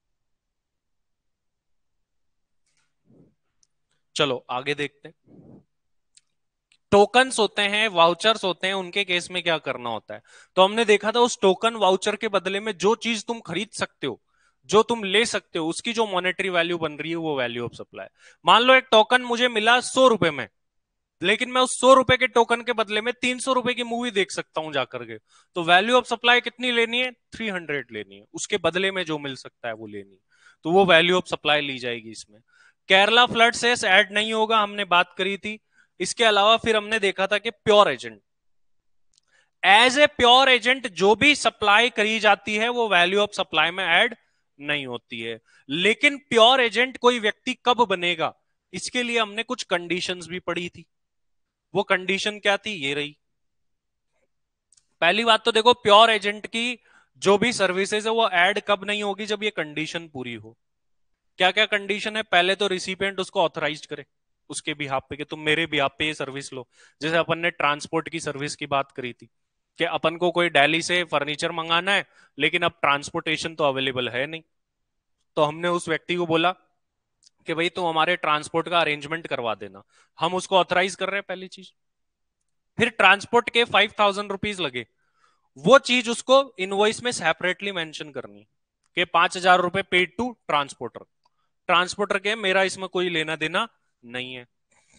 चलो आगे देखते हैं। टोकन्स होते हैं, वाउचर्स होते हैं, उनके केस में क्या करना होता है, तो हमने देखा था उस टोकन वाउचर के बदले में जो चीज तुम खरीद सकते हो, जो तुम ले सकते हो, उसकी जो मॉनेटरी वैल्यू बन रही है वो वैल्यू ऑफ सप्लाई। मान लो एक टोकन मुझे मिला 100 रुपए में, लेकिन मैं उस 100 रुपए के टोकन के बदले में 300 रुपए की मूवी देख सकता हूं जाकर के, तो वैल्यू ऑफ सप्लाई कितनी लेनी है, 300 लेनी है, उसके बदले में जो मिल सकता है वो लेनी है, तो वो वैल्यू ऑफ सप्लाई ली जाएगी इसमें। केरला फ्लड सेस ऐड नहीं होगा, हमने बात करी थी। इसके अलावा फिर हमने देखा था कि pure agent, as a pure agent जो भी सप्लाई करी जाती है वो वैल्यू ऑफ सप्लाई में ऐड नहीं होती है। लेकिन प्योर एजेंट कोई व्यक्ति कब बनेगा, इसके लिए हमने कुछ कंडीशंस भी पढ़ी थी। वो कंडीशन क्या थी, ये रही। पहली बात तो देखो, प्योर एजेंट की जो भी सर्विसेज है वो ऐड कब नहीं होगी, जब ये कंडीशन पूरी हो। क्या क्या कंडीशन है, पहले तो रिसिपिएंट उसको ऑथराइज करे उसके बिहाफ पे कि तुम मेरे बिहाफ पे ये सर्विस लो। जैसे अपन ने ट्रांसपोर्ट की सर्विस की बात करी थी कि अपन को कोई दिल्ली से फर्नीचर मंगाना है, लेकिन अब ट्रांसपोर्टेशन तो अवेलेबल है नहीं, तो हमने उस व्यक्ति को बोला कि भाई तुम हमारे ट्रांसपोर्ट का अरेंजमेंट करवा देना, हम उसको ऑथराइज कर रहे हैं, पहली चीज। फिर ट्रांसपोर्ट के 5,000 रुपीज लगे, वो चीज उसको इनवॉइस में सेपरेटली मेंशन करनी कि 5,000 रुपए पेड टू ट्रांसपोर्टर, ट्रांसपोर्टर के मेरा इसमें कोई लेना देना नहीं है।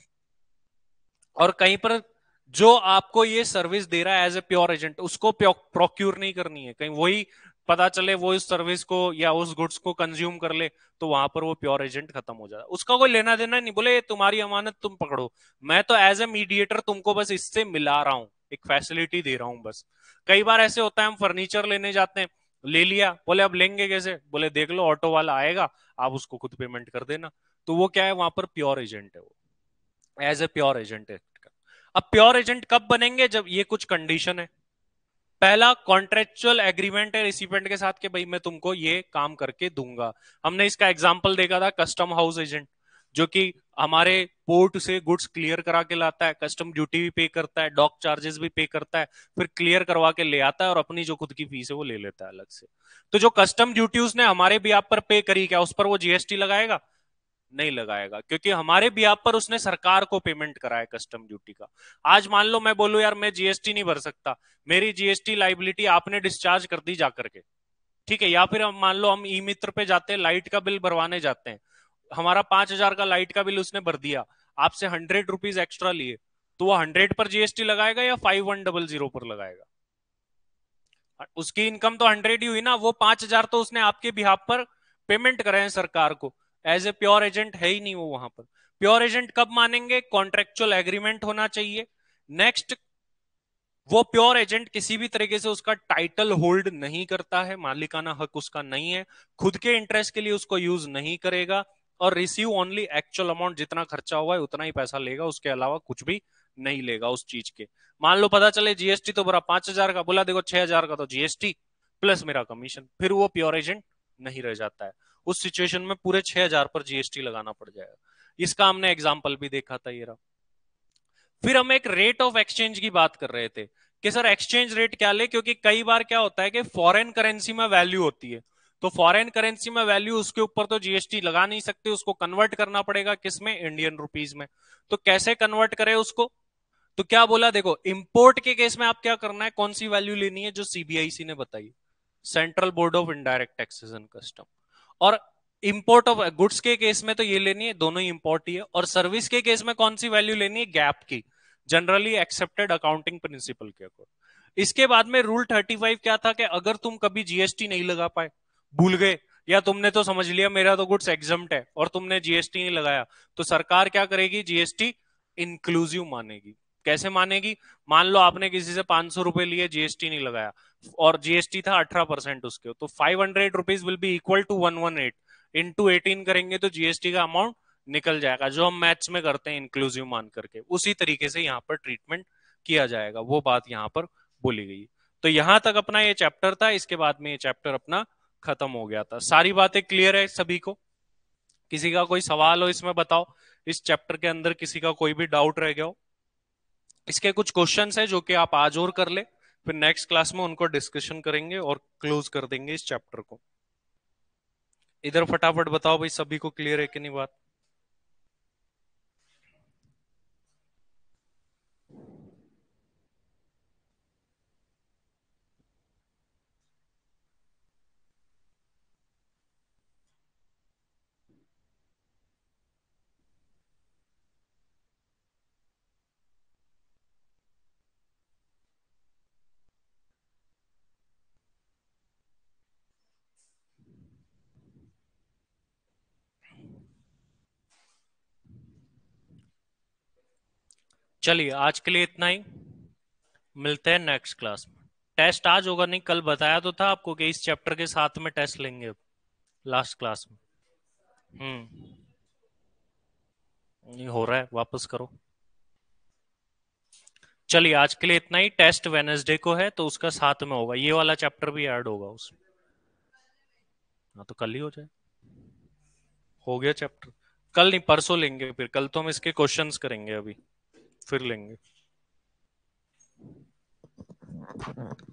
और कहीं पर जो आपको ये सर्विस दे रहा है एज ए प्योर एजेंट, उसको प्रोक्यूर नहीं करनी है, कहीं वही पता चले वो इस सर्विस को या उस गुड्स को कंज्यूम कर ले, तो वहां पर वो प्योर एजेंट खत्म हो जाता है, उसका कोई लेना देना नहीं। बोले ये तुम्हारी अमानत तुम पकड़ो, मैं तो एज ए मीडिएटर तुमको बस इससे मिला रहा हूं, एक फैसिलिटी दे रहा हूं बस। कई बार ऐसे होता है, हम फर्नीचर लेने जाते हैं, ले लिया, बोले अब लेंगे कैसे, बोले देख लो ऑटो वाला आएगा, आप उसको खुद पेमेंट कर देना, तो वो क्या है, वहां पर प्योर एजेंट है वो, एज ए प्योर एजेंट है। अब प्योर एजेंट कब बनेंगे, जब ये कुछ कंडीशन है। पहला कॉन्ट्रेक्चुअल एग्रीमेंट है रिसिपेंट के साथ कि भाई मैं तुमको ये काम करके दूंगा। हमने इसका एग्जांपल देखा था कस्टम हाउस एजेंट, जो कि हमारे पोर्ट से गुड्स क्लियर करा के लाता है, कस्टम ड्यूटी भी पे करता है, डॉक चार्जेस भी पे करता है, फिर क्लियर करवा के ले आता है और अपनी जो खुद की फीस है वो ले लेता है अलग से। तो जो कस्टम ड्यूटी उसने हमारे भी आप पर पे करी, क्या उस पर वो जीएसटी लगाएगा, नहीं लगाएगा, क्योंकि हमारे बिहाफ पर उसने सरकार को पेमेंट करा है कस्टम ड्यूटी का। आज मान लो मैं बोलूं यार मैं जीएसटी नहीं भर सकता, मेरी जीएसटी लाइबिलिटी आपने डिस्चार्ज कर दी जाकर के, ठीक है, या फिर हम मान लो हम ई मित्र पे जाते हैं, लाइट का बिल भरवाने जाते हैं, हमारा 5,000 का लाइट का बिल उसने भर दिया, आपसे 100 रुपीज एक्स्ट्रा लिए, तो वो 100 पर जीएसटी लगाएगा या 5100 पर लगाएगा। उसकी इनकम तो 100 ही हुई ना, वो 5,000 तो उसने आपके बिहाफ पर पेमेंट करे हैं सरकार को, एज ए प्योर एजेंट है ही नहीं वो वहां पर। प्योर एजेंट कब मानेंगे, कॉन्ट्रेक्चुअल एग्रीमेंट होना चाहिए। नेक्स्ट, वो प्योर एजेंट किसी भी तरीके से उसका टाइटल होल्ड नहीं करता है, मालिकाना हक उसका नहीं है, खुद के इंटरेस्ट के लिए उसको यूज नहीं करेगा, और रिसीव ओनली एक्चुअल अमाउंट, जितना खर्चा हुआ है उतना ही पैसा लेगा, उसके अलावा कुछ भी नहीं लेगा उस चीज के। मान लो पता चले जीएसटी तो भरा 5,000 का, बोला देखो 6,000 का तो जीएसटी प्लस मेरा कमीशन, फिर वो प्योर एजेंट नहीं रह जाता है। उस सिचुएशन में पूरे 6,000 पर जीएसटी लगाना पड़ जाएगा। इसका हमने एग्जाम्पल भी देखा था ये रहा। फिर हम एक रेट ऑफ एक्सचेंज की बात कर रहे थे कि सर एक्सचेंज रेट क्या ले, क्योंकि कई बार क्या होता है कि फॉरेन करेंसी में वैल्यू होती है, तो फॉरेन करेंसी में वैल्यू, उसके ऊपर तो जीएसटी लगा नहीं सकते, उसको कन्वर्ट करना पड़ेगा किसमें, इंडियन रुपीज में। तो कैसे कन्वर्ट करें उसको? तो क्या बोला, देखो इंपोर्ट के केस में आप क्या करना है, कौन सी वैल्यू लेनी है, जो सीबीआईसी ने बताई, central board of indirect taxes and custom. और इंपोर्ट ऑफ गुड्स के केस में तो ये लेनी है, दोनों ही इंपोर्ट ही है। और सर्विस के केस में कौन सी वैल्यू लेनी है, गैप की, जनरली एक्सेप्टेड अकाउंटिंग प्रिंसिपल के अकॉर्डिंग। इसके बाद में रूल 35 क्या था कि अगर तुम कभी जीएसटी नहीं लगा पाए, भूल गए, या तुमने तो समझ लिया मेरा तो गुड्स एग्जम्प्ट है और तुमने जीएसटी नहीं लगाया, तो सरकार क्या करेगी, जीएसटी इंक्लूसिव मानेगी। कैसे मानेगी? मान लो आपने किसी से 500 रुपए लिए, जीएसटी नहीं लगाया, और जीएसटी था 18% उसके, तो 500 rupees will be equal to 118, into 18 करेंगे तो जीएसटी का अमाउंट निकल जाएगा, जो हम मैथ्स में करते हैं इंक्लूसिव मान करके। उसी तरीके से यहाँ पर ट्रीटमेंट किया जाएगा, वो बात यहाँ पर बोली गई। तो यहां तक अपना ये चैप्टर था, इसके बाद में ये चैप्टर अपना खत्म हो गया था। सारी बातें क्लियर है सभी को? किसी का कोई सवाल हो इसमें बताओ, इस चैप्टर के अंदर किसी का कोई भी डाउट रह गया हो? इसके कुछ क्वेश्चंस है जो कि आप आज और कर ले, फिर नेक्स्ट क्लास में उनको डिस्कशन करेंगे और क्लोज कर देंगे इस चैप्टर को। इधर फटाफट बताओ भाई, सभी को क्लियर है कि नहीं बात? चलिए आज के लिए इतना ही, मिलते हैं नेक्स्ट क्लास में। टेस्ट आज होगा नहीं, कल बताया तो था आपको कि इस चैप्टर के साथ में टेस्ट लेंगे अब लास्ट क्लास में। नहीं हो रहा है, वापस करो। चलिए आज के लिए इतना ही, टेस्ट वेनसडे को है तो उसका साथ में होगा, ये वाला चैप्टर भी ऐड होगा उसमें। हाँ तो कल ही हो जाए, हो गया चैप्टर। कल नहीं परसों लेंगे, फिर कल तो हम इसके क्वेश्चंस करेंगे, अभी फिर लेंगे।